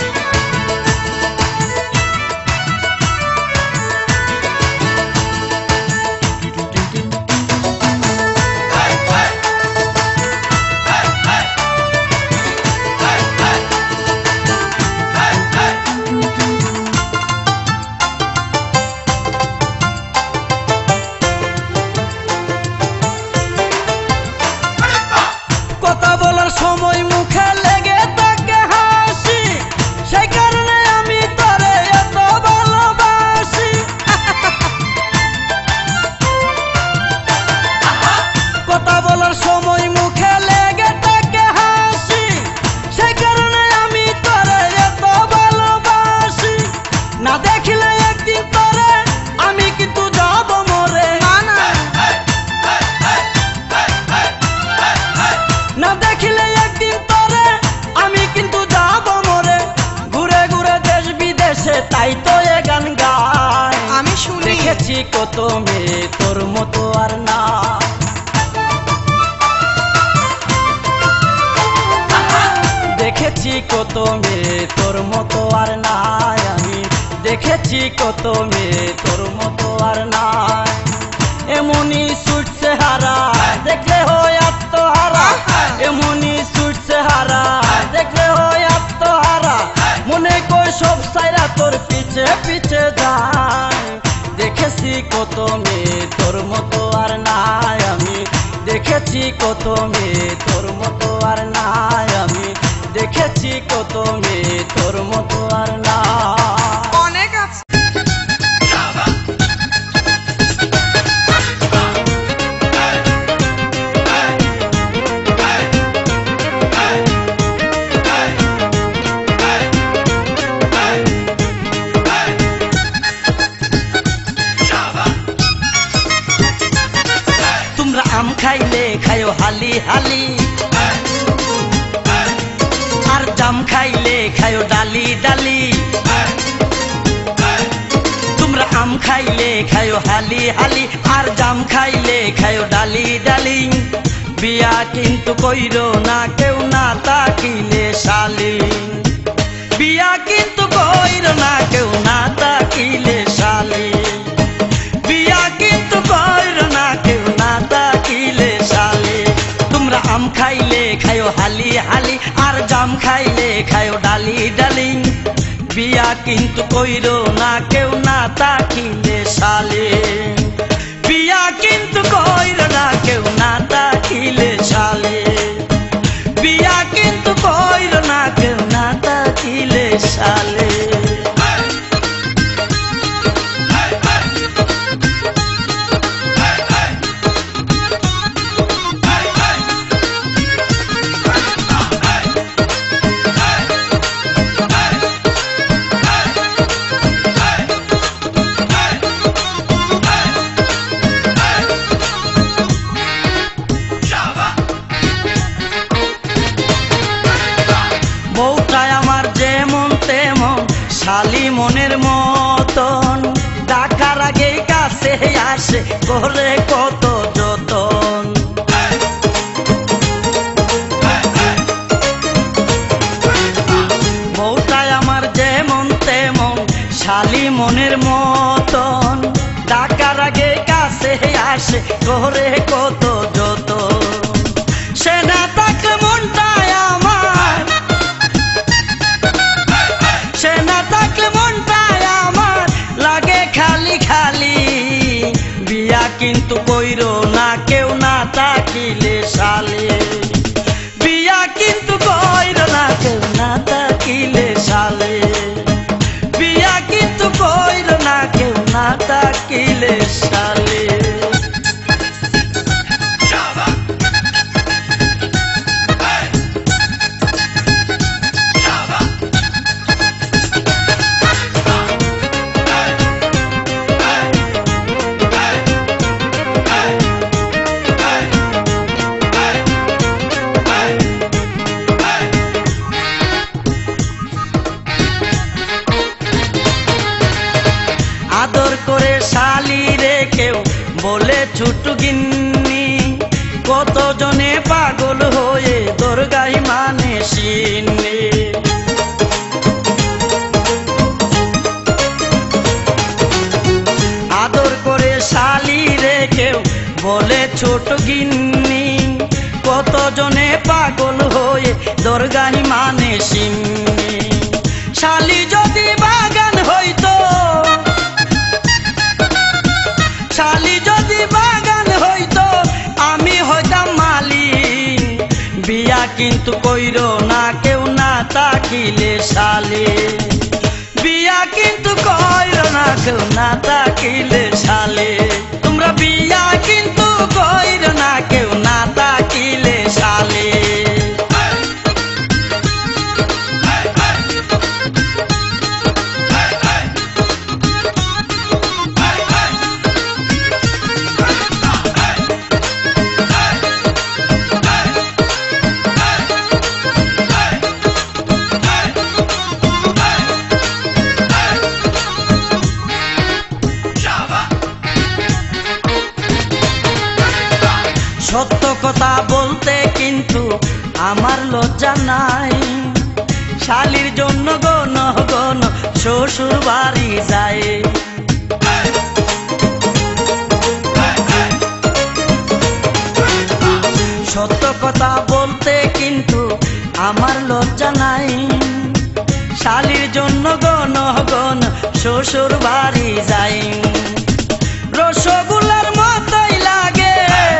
সময় মুখে লেগে থাকে হাসি, সেই কারণে আমি তোরে এত ভালোবাসি। কথা বলার সময় মুখে লেগে থাকে হাসি, সেই কারণে আমি তোরে এত ভালোবাসি। না দেখলে একদিন তোরে আমি কিন্তু যাব মরে, না দেখলে একদিন তোরে আমি কিন্তু যাব মরে। ঘুরে ঘুরে দেশ বিদেশে তাই তো এ গান গাই, আমি শুনি। দেখেছি কত মেয়ে তোর মতো আর না, দেখেছি কত মেয়ে তোর মতো আর নাই, আমি দেখেছি কত মেয়ে তোর মতো আর নাই। এমনি ছুটছে হারা দেখলে হয় আত্মহারা, এমনি ছুটছে হারা দেখলে হয় আত্মহারা, মনে কই সব সাইরা তোর পিছে পিছে যায়। দেখেছি কত মেয়ে তোর মতো আর নাই, আমি দেখেছি কত মেয়ে তোর মতো আর নাই, আমি দেখেছি কত মেয়ে তোর মতো আর নাই। অনেক আছে। খাইলে খায়ো ডালি ডালি, তোমরা আম খাইলে খায়ো হালি হালি, আর জাম খাইলে খায়ো ডালি ডালি। বিয়া কিন্তু কইরো না কেউ না তাকিলে শালি, বিয়া কিন্তু কইরো না কেউ না তাকিলে শালি, বিয়া কিন্তু কইরো না কেউ না তাকিলে শালি। তোমরা আম খাইলে খায়ো হালি হালি, আর জাম খাইলে খায়ো ডালি ডালি। বিয়া কিন্তু কইরো না কেউ না তাকিলে শালি, বিয়া কিন্তু কইরো না কেউ না তাকিলে শালি, বিয়া কিন্তু কইরো না কেউ না তাকিলে শালি। বউটাই আমার যেমন তেমন শালি মনের মতন, ডাকার আগে কাছে আসে করে কত যতন। বউটাই আমার যেমন তেমন শালি মনের মতন, ডাকার আগে কাছে আসে করে কত যতন। সে না থাকলে মনটাই আমার, সে না থাকলে মনটাই আমার লাগে খালি খালি। বিয়া কিন্তু কইরো না কেউ না তাকিলে শালি, বিয়া কিন্তু কইরো না কেউ না তাকিলে শালি, বিয়া কিন্তু কইরো না কেউ না তাকিলে শালি। আদর করে শালি রে কেউ বলে ছোট গিন্নি, কত জনে পাগল হয়ে দরগাই মানে সিন্নি। আদর করে শালি রে কেউ বলে ছোট গিন্নি, কত জনে পাগল হয়ে দরগাই মানে সিন্নি। শালি যদি বাগান হইতো, শালি যদি বাগান হইতো আমি হইতাম মালি। বিয়া কিন্তু কইরো না কেউ না তাকিলে শালি, বিয়া কিন্তু কইরো না কেউ না তাকিলে শালি। তোমরা বিয়া কিন্তু কইরো না কেউ না তাকিলে শালি। সত্য কথা বলতে কিন্তু আমার লজ্জা নাই, শালির জন্য গণ গণ শ্বশুর বাড়ি যায়। সত্য কথা বলতে কিন্তু আমার লজ্জা নাই, শালির জন্য গণ গণ শ্বশুর বাড়ি যায়। রসগোল্লার মতোই লাগে,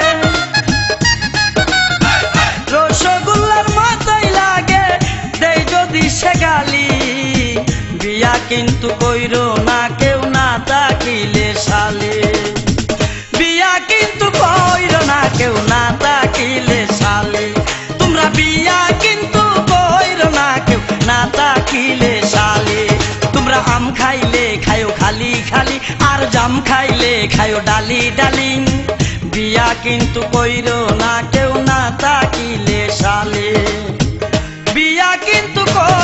রসগোল্লার মতোই লাগে দেই যদি সে গালি। বিয়া কিন্তু কইরো না কেউ না তাকিলে শালি, বিয়া কিন্তু কইরো না কেউ না তাকিলে শালি। তোমরা বিয়া কিন্তু কইরো না কেউ না তাকিলে শালি। তোমরা আম খাইলে খায়ো খালি খালি, আর জাম খাইলে খায়ো ডালি ডালি। বিয়া কিন্তু কইরো না কেউ না তাকিলে শালি, বিয়া কিন্তু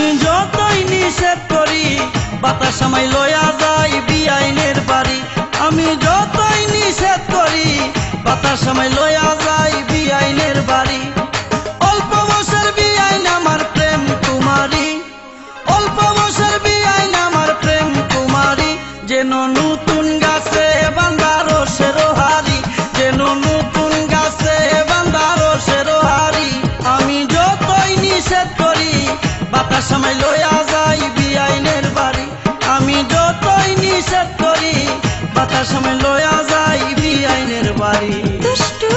আমি যতই নিষেধ করি বাতাস আমায় লয়া যায় বিআইনের বাড়ি আমি যতই নিষেধ করি বাতাস আমায় লয়া যায় বিআইনের বাড়ি অল্প বয়সের বিআইন আমার প্রেম কুমারী অল্প বয়সের বিআইন আমার প্রেম কুমারী যেন নতুন গাছে বান্ধা রসের হারি যেন নতুন গাছে বান্ধা রসের হারি আমি যতই নিষেধ করি বাতাস আমায় লয়া যায় বিআইনের বাড়ি আমি যতই নিষেধ করি বাতাস আমায় লয়া যায় বিআইনের বাড়ি দুষ্টু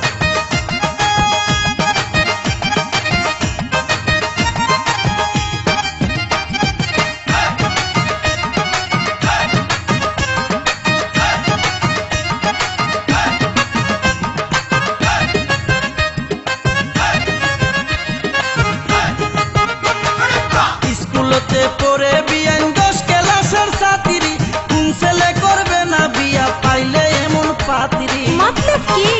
স্কুলতে পড়ে বিআইন দশ ক্লাসের ছাত্রী কোন ছেলে করবে না বিয়া পাইলে এমন পাত্রী মতলব কি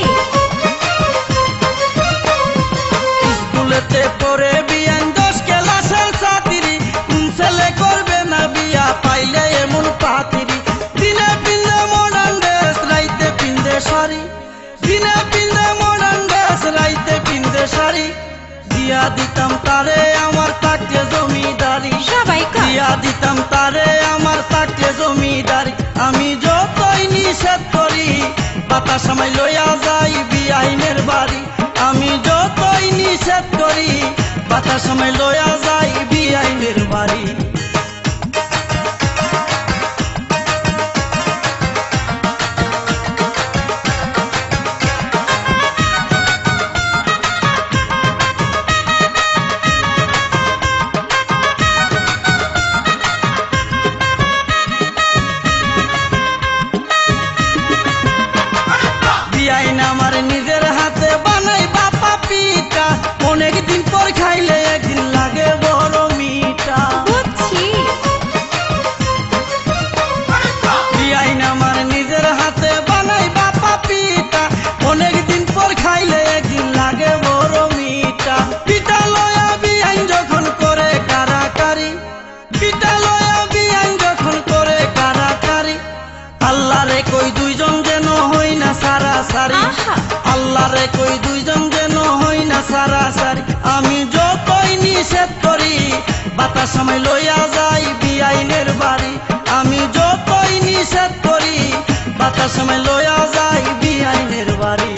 স্কুলেতে পড়ে বিআইন দশ ক্লাসের ছাত্রী কোন ছেলে করবে না বিয়া পাইলে এমন পাত্রী দিনে পিন্ধে মডার্ন ড্রেস রাইতে পিন্ধে শাড়ি দিনে পিন্ধে মডার্ন ড্রেস রাইতে পিন্ধে শাড়ি দিয়া দিতাম তারে আমার থাকলে জমিদারি সবাই কর দিয়া দিতাম তারে আমার থাকলে জমিদারি আমি যতই নিষেধ করি বাতাস আমায় লইয়া যাই বিআইনের বাড়ি আমি যতই নিষেধ করি বাতাস আমায় লইয়া যাই বিআইনের বাড়ি বিআইন আমার নিজের হাতে বানাই বাপা পিঠা অনেক দিন পর খাইলে একদিন লাগে বড় মিঠা বুঝছি বিআইন আমার নিজের হাতে বানাই বাপা পিঠা অনেক দিন পর খাইলে একদিন লাগে বড় মিঠা পিঠা লয়া বিআইন যখন করে কারাকারি পিঠা লয়া বিআইন যখন করে কারাকারি আল্লাহ রে কই দুইজন যেন হই না সারা সারি আহা আল্লাহ রে কই দুইজন যেন হই না সারা সারি আমি যতই নিষেধ করি বাতাস আমায় লইয়া যাই বিআইনের বাড়ি আমি যতই নিষেধ করি বাতাস আমায় লইয়া যাই বিআইনের বাড়ি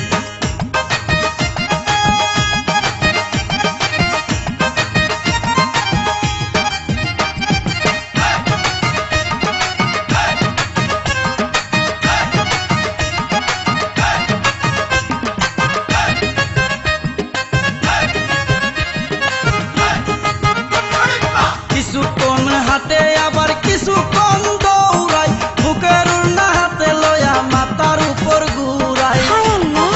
কিছুক্ষণ হাতে আবার কিছুক্ষণ দৌড়াই বুকের উড়না হাতে লয়া মাথার উপর ঘুরাই হায় আল্লাহ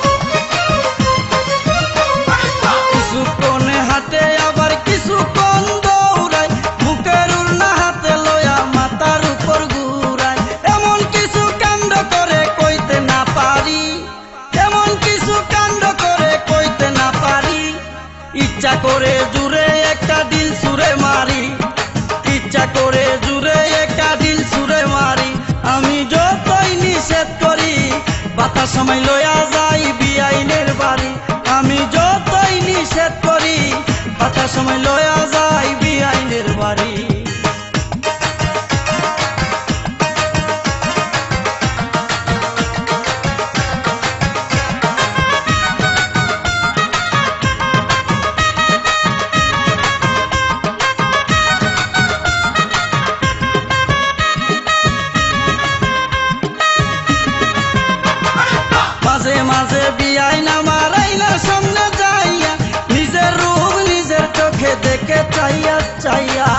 কিছুক্ষণ হাতে আবার কিছুক্ষণ দৌড়াই বুকের উড়না হাতে লয়া মাথার উপর ঘুরাই এমন কিছু কাণ্ড করে কইতে না পারি এমন কিছু কাণ্ড করে কইতে না পারি ইচ্ছা করে জুড়ে একটা দিল সুরে মারি ইচ্ছা করে জুড়ে একটা দিল সুরে মারি আমি যতই নিষেধ করি বাতাস আমায় লয়া যাই বিআইনের বাড়ি আমি যতই নিষেধ করি বাতাস আমায় লয়া যাই বিআইনের বাড়ি মাঝে মাঝে বিআইন আমার আইনার সামনে যাইয়া নিজের রূপ নিজের চোখে দেখে চাইয়া চাইয়া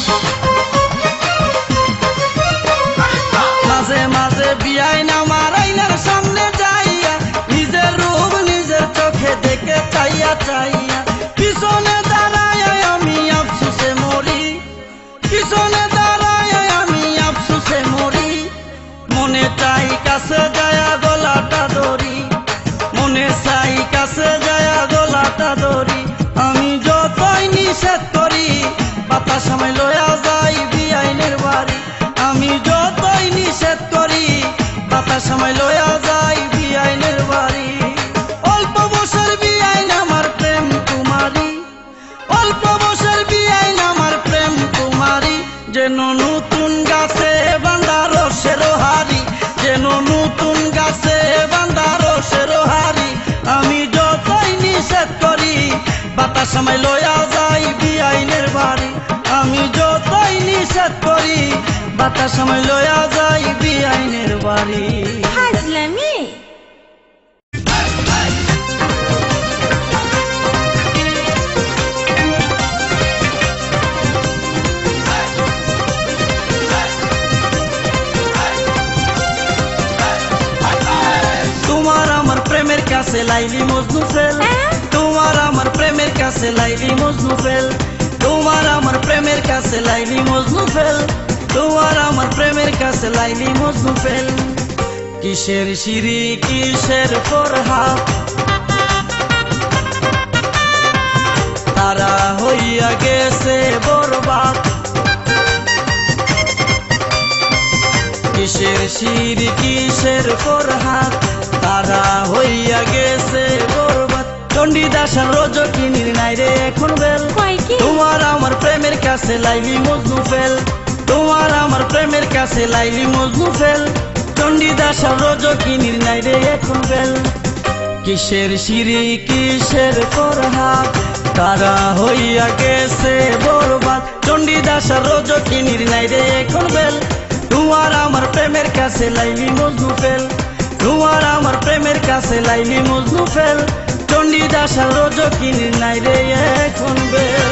মাঝে মাঝে বিআইন আমার আইনার সামনে যাইয়া নিজের রূপ নিজের চোখে দেখে চাইয়া চাইয়া পিছনে দাঁড়ায় আমি আফসোসে মরি পিছনে দাঁড়ায় আমি আফসোসে মরি মনে চাই কাছে যায়া গলাটা ধরি মনে চাই কাছে যায়া গলাটা ধরি আমি যতই নিষেধ করি সময় লয়া যাই বিআইনের বাড়ি। অল্প বছর বিআইন আমার প্রেম কুমারী, অল্প বছর বিআইন আমার প্রেম কুমারী। যেন নতুন গাছে বাঁধা রসের হারি, যেন নতুন গাছে বাঁধা রসের হারি। আমি যতই নিষেধ করি বাতাস সময় লয়া যাই বিআইনের বাড়ি। আমি যতই নিষেধ করি বাতাস সময় লয়া যাই বিআইনের বাড়ি। হাজলামি। তোমার আমার প্রেমের কাছে লাইলি মজনু ফেল, তোমার আমার প্রেমের কাছে লাইলি মজনু ফেল, তোমার আমার প্রেমের কাছে লাইলি মজনু ফেল, তোমার আমার প্রেমের কাছে লাইলি মজনু ফেল। কিসের সিঁড়ি কিসের ফরহাদ, তারা হইয়া গেছে বরবাদ। কিসের সিঁড়ি কিসের ফরহাদ, তারা হইয়া গেছে বরবাদ। চণ্ডীদাস আর রজকিনীর নাই রে এখন বেল, তোমার আমার প্রেমের কাছে লাইলি মজনু ফেল, তোমার আমার প্রেমের কাছে লাইলি মজনু ফেল। চণ্ডীদাস আর রজকিনীর নাই রে এখন বেল। কিসের সিঁড়ি কিসের ফরহাদ, তারা হইয়া গেছে বরবাদ। চণ্ডীদাস আর রজকিনীর নাই রে এখন বেল, তোমার আমার প্রেমের কাছে লাইলি মজনু ফেল, তোমার আমার প্রেমের কাছে লাইলি মজনু ফেল। চণ্ডীদাস আর রজকিনীর নাই রে এখন বেল।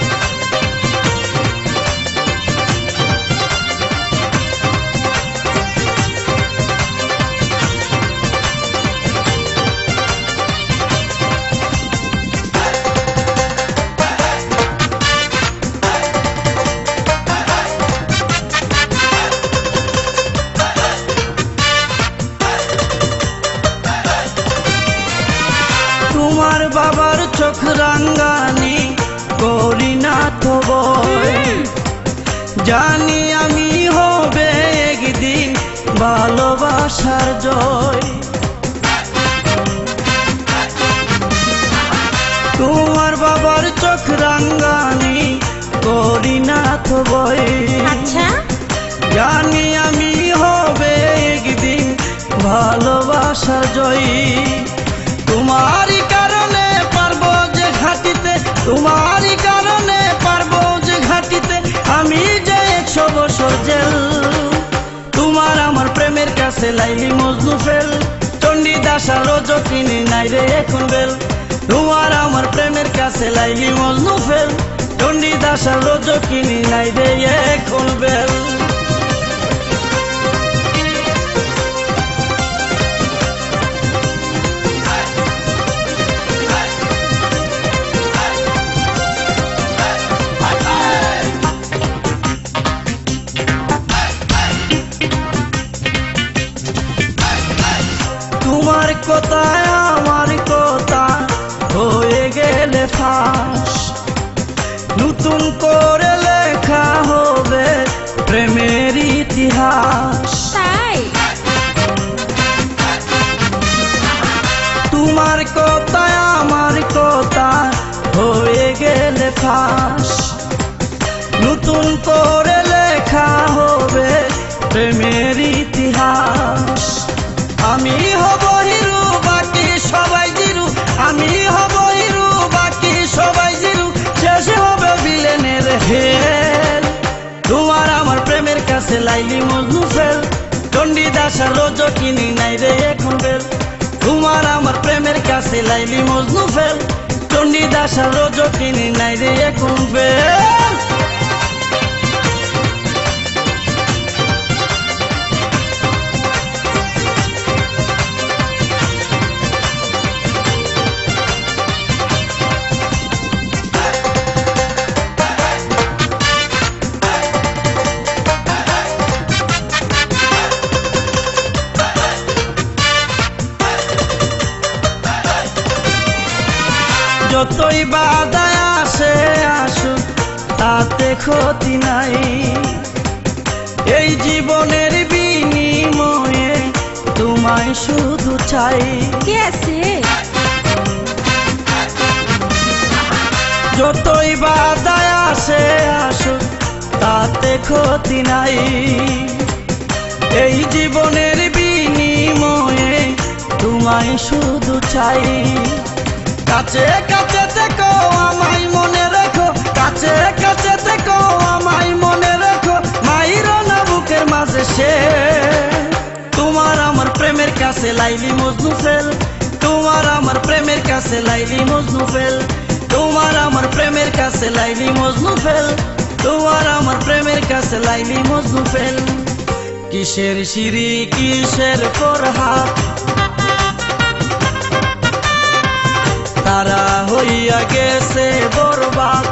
তোমার বাবার চোখ রাঙ্গানি করি না তো বই, জানি আমি হবে একদিন ভালোবাসার জয়। তোমার বাবার চোখ রাঙ্গানি করি না তো বই, আচ্ছা জানি আমি হবে একদিন ভালোবাসার জয়ী। তোমারই কারণে পারবো যে ঘাটিতে, তোমারই কারণে পারবো যে ঘাটিতে আমি যে একশো বছর জেল। তোমার আমার প্রেমের কাছে লাইলি মজনু ফেল, চণ্ডীদাস আর রজকিনী নাই রে এখন বেল। তোমার আমার প্রেমের কাছে লাইলি মজনু ফেল, চণ্ডীদাস আর রজকিনী নাই রে এখন বেল। তোমার কথায় আমার কথা হয়ে গেলে ফাঁস, নতুন করে লেখা হবে প্রেমের ইতিহাস। তাই তোমার কথায় আমার কথা হয়ে গেলে ফাঁস, নতুন করে লেখা হবে প্রেমের ইতিহাস। আমি হব হিরো বাকি সবাই জিরু, আমি হব হিরো বাকি সবাই জিরু, শেষে হবে ভিলেনের হেল। তোমার আমার প্রেমের কাছে লাইলি মজনু ফেল, চণ্ডীদাস আর রজকিনী নাই রে এখন বেল। তোমার আমার প্রেমের কাছে লাইলি মজনু ফেল, চণ্ডীদাস আর রজকিনী নাই রে এখন বেল। যতই বাধায় আসে আসুক তাতে ক্ষতি নাই, এই জীবনের বিনিময়ে তুমি তোমায় শুধু চাই। कैसे যতই বাধায় আসে আসুক তাতে ক্ষতি নাই, এই জীবনের বিনিময়ে তোমায় শুধু চাই। কাছে কাছে থেকো আমায় মনে রেখো, কাছে কাছে থেকো আমায় মনে রেখো, মাইরো না বুকের মাঝে সে। তোমার আমার প্রেমের কাছে লাইলি মজনু ফেল, তোমার আমার প্রেমের কাছে লাইলি মজনু ফেল, তোমার আমার প্রেমের কাছে লাইলি মজনু ফেল, তোমার আমার প্রেমের কাছে লাইলি মজনু ফেল। কিসের সিঁড়ি কিসের ফরহাদ, তারা হইয়া গেছে বরবাদ।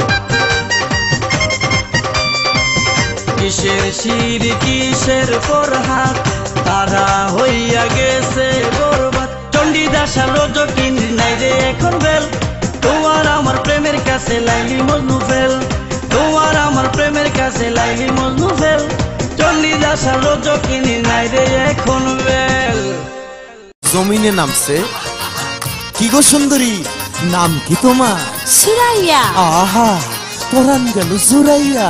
কিসের সিঁড়ি কিসের ফরহাদ, তারা হইয়া গেছে বরবাদ। চণ্ডীদাস আর রজকিন নাই রে এখন বেল, তোমার আমার প্রেমের কাছে লাইলি মজনু ফেল, তোমার আমার প্রেমের কাছে লাইলি মজনু ফেল। চণ্ডীদাস আর রজকিন নাই রে এখন বেল। জমিনে নামছে কি গো সুন্দরী, নাম কি তোমার? सुरैया আহা পরান গেল জুরাইয়া।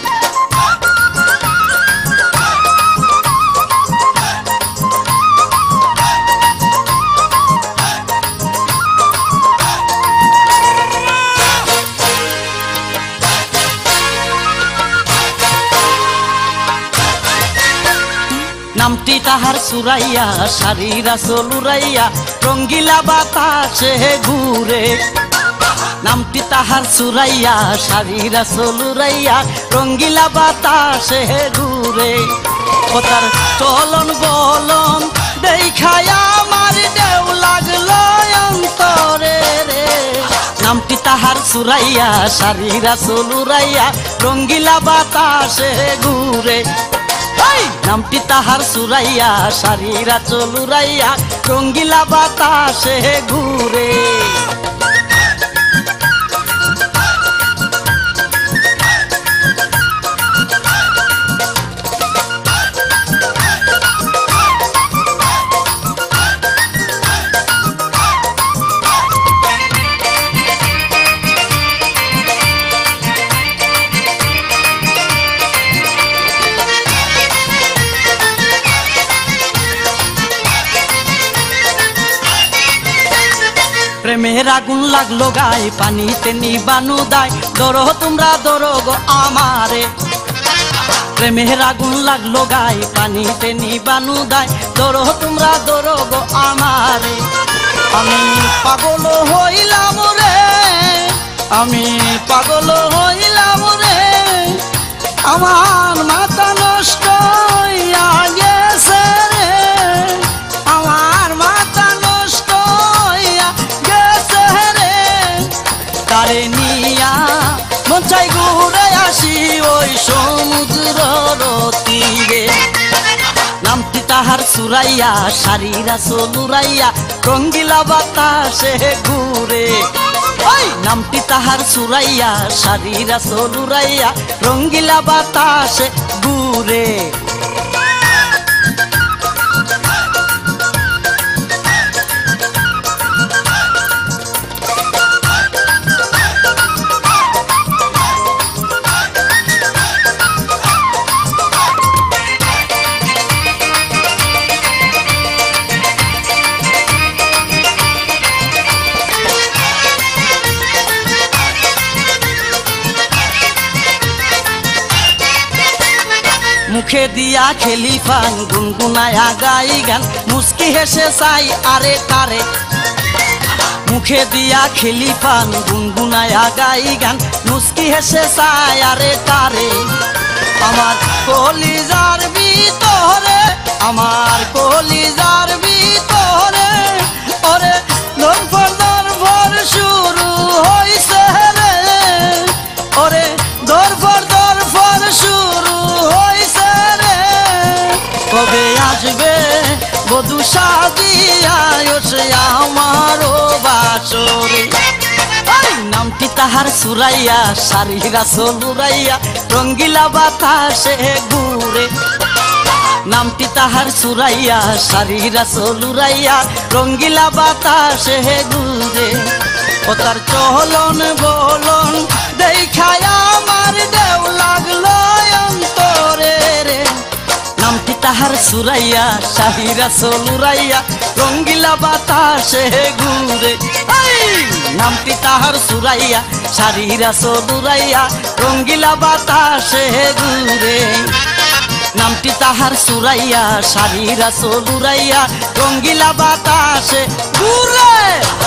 নামটি তাহার সুরাইয়া, শাড়িরা চলুরাইয়া, রঙ্গিলা বাতাসে ঘুরে। নামটি তাহার সুরাইয়া, শাড়িরা চলুরাইয়া, রঙ্গিলা বাতাসে ঘুরে। ও তার চলন বলন দেখায় আমার দেও লাগলো অন্তরে রে। নামটি তাহার সুরাইয়া, শাড়িরা চলুরাইয়া, রঙ্গিলা বাতাসে ঘুরে। নামটি তাহার সুরাইয়া, শাড়িরা চলুরাইয়া, রঙ্গিলা বাতাসে ঘুরে। প্রেমের আগুন লাগলো গায়ে, পানিতে নিবানু দায়, ধরো তোমরা ধরো গো আমারে। প্রেমের আগুন লাগলো গায়ে, পানিতে নিবানু দায়, ধরো তোমরা ধরো গো আমারে। আমি পাগল হইলাম রে, আমি পাগল হইলাম রে, আমার মাথা নষ্ট হইয়া গেছে রে, আমার মাথা নষ্ট হইয়া গেছে রে। তারে নিয়া মন চাই ঘুরে আসি ওই সমুদ্র তীরে। নামটি তাহার সুরাইয়া, শাড়িরা চলুরাইয়া, রঙ্গিলা বাতাসে ঘুরে। ওই নামটি তাহার সুরাইয়া, শাড়িরা চলুরাইয়া, রঙ্গিলা বাতাসে ঘুরে। মুখে দিয়া খেলি পান, গুনগুনায়া গাই গান, মুস্কি হেসে চাই আরে তারে। মুখে দিয়া খেলি পান, গুনগুনায়া গাই গান, মুস্কি হেসে চাই আরে তারে। আমার কলিজার ভিতরে, আমার কলিজার ভিতরে, ওরে ধরফর ধরফর শুরু হইছে রে, ওরে ধরফর ধরফর শুরু হইছে রে। কবে আসবে বধূ সাজিয়া ওসে আমারও বাসরে। নামটি তাহার সুরাইয়া, শাড়িরা চলুরাইয়া, রঙ্গিলা বাতাসে ঘুরে। নামটি তাহার সুরাইয়া শাড়িরা সলুরাইয়া রঙ্গিলা বাতাসে ঘুরে ও তার চলন বলন দেখায় আমার দেও লাগলো অন্তরে রে নামটি তাহার সুরাইয়া শাড়িরা সলুরাইয়া রঙ্গিলা বাতাসে ঘুরে নামটি তাহার সুরাইয়া শাড়িরা সলুরাইয়া রঙ্গিলা বাতাসে ঘুরে নামটি তাহার সুরাইয়া শাড়িরা সলুরাইয়া রঙ্গিলা বাতাসে ঘুরে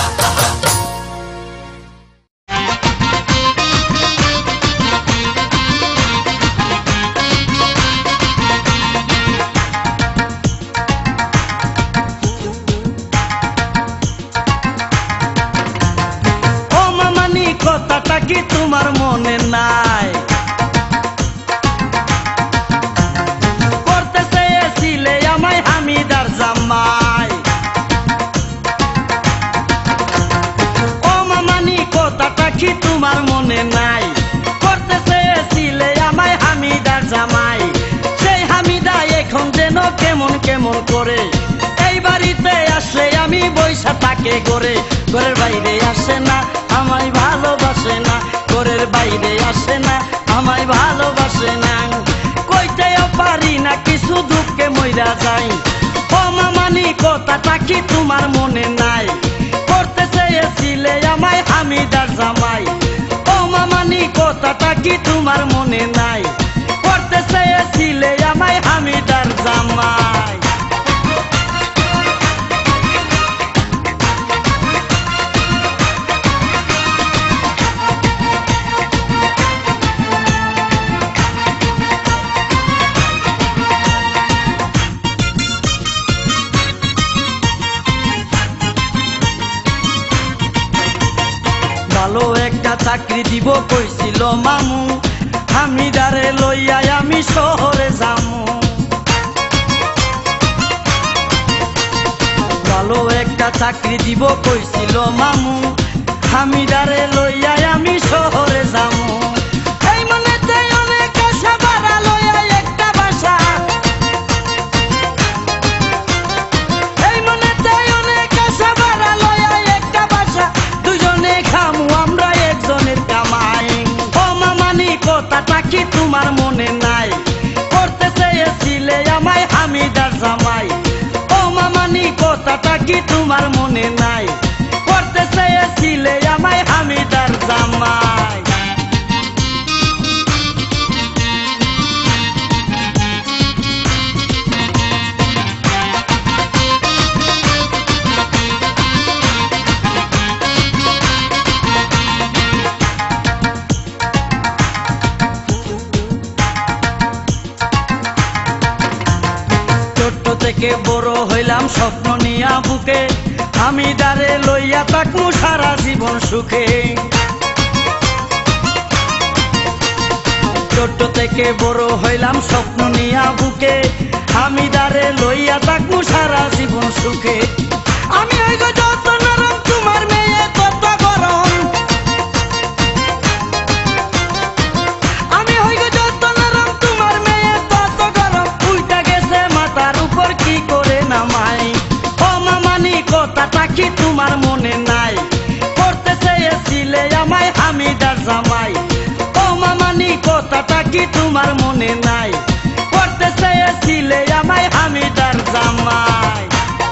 ও মামানি কথাটা কি তোমার মনে নাই হামিদার জামাই ও মামানি কথাটা কি তোমার মনে নাই করতে চেয়েছিলে আমায় হামিদার জামাই সেই হামিদা এখন যেন কেমন কেমন করে এই বাড়িতে আসলে আমি বৈশা তাকে করে ঘরের বাইরে আসে না আমায় ভালোবাসে না ঘরের বাইরে আসে না আমায় ভালোবাসে না কইতেও পারি না কিছু দুঃখে মইরা যাই ও মামানি কথাটা কি তোমার মনে নাই করতে চেয়েছিলে আমায় হামিদার জামাই ও মামানি কথাটা কি তোমার মনে নাই করতে চেয়েছিলে আমায় হামিদার জামাই ভালো একটা চাকরি দিব কইছিল মামু হামিদারে লইয়া আমি শহরে যামু ভালো একটা চাকরি দিব কইছিল মামু হামিদারে লইয়া আমি শহরে যামু এই মনেতে অনেক আশা বাড়া লইয়া একটা বাসা এই মনেতে অনেক আশা বাড়া লইয়া একটা বাসা দুজনে খামু আমরা একজনের কামাই ও মামানি কথাটা কি তোমার মনে নাই করতে চেয়েছিলে আমায় হামিদার জামাই ও মামানি কথাটা কি তোমার মনে নাই করতে চেয়েছিলে আমায় হামিদার জামাই থেকে বড় হইলাম স্বপ্ন নিয়া বুকে হামিদারে লইয়া থাকমু সারা জীবন সুখে ছোট থেকে বড় হইলাম স্বপ্ন নিয়া বুকে হামিদারে লইয়া থাকমু সারা জীবন সুখে আমি হইব যত নরম তোমার মেয়ে তত গরম আমি হইব যত নরম তোমার মেয়ে তত গরম উল্টা গেছে মাথার উপর কি করে নামাই ও মামানি কথাটা কি তোমার মনে নাই করতে চেয়েছিলে আমায় হামিদার জামাই ও মামানি কথাটা কি তোমার মনে নাই করতে চেয়েছিলে আমায় হামিদার জামাই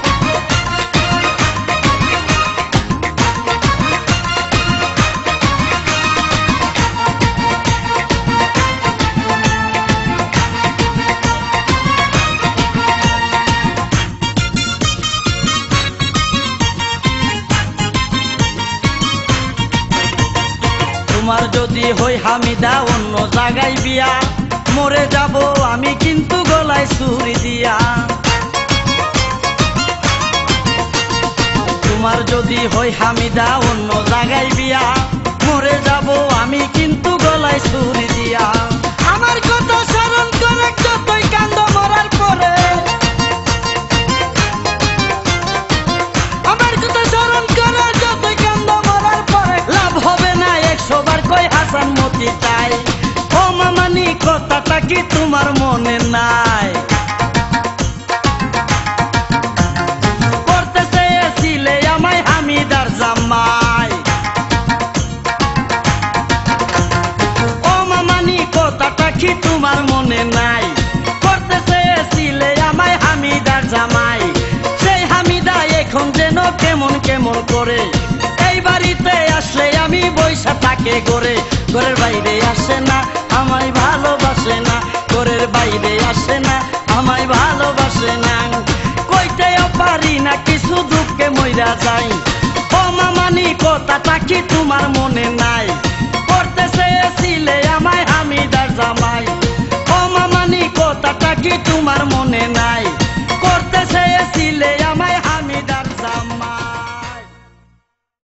তোমার যদি হই হামিদা অন্য জায়গায় বিয়া মরে যাব আমি কিন্তু গলায় ছুরি দিয়া তোমার যদি হই হামিদা অন্য জায়গায় বিয়া মরে যাব আমি কিন্তু গলায় ছুরি দিয়া আমার কথা স্মরণ করে যতই কান্দ মরার পরে আমার কথা স্মরণ করে যতই কান্দ মরার পরে লাভ হবে না একশো বার কই হাসান মতি চাই ও মামানি কথাটা কি তোমার মনে নাই কেমন কেমন করে, এই বাড়িতে আসলে আমি বৈশা থাকে ঘরে, ঘরের বাইরে আসে না আমায় ভালোবাসে না, ঘরের বাইরে আসে না আমায় ভালোবাসে না। কইতেও পারি না কিছু দুঃখে মইরা যাই, ও মামানি কথাটা কি তোমার মনে নাই, করতে চেয়েছিলে আমায় হামিদার জামাই, ও মামানি কথাটা কি তোমার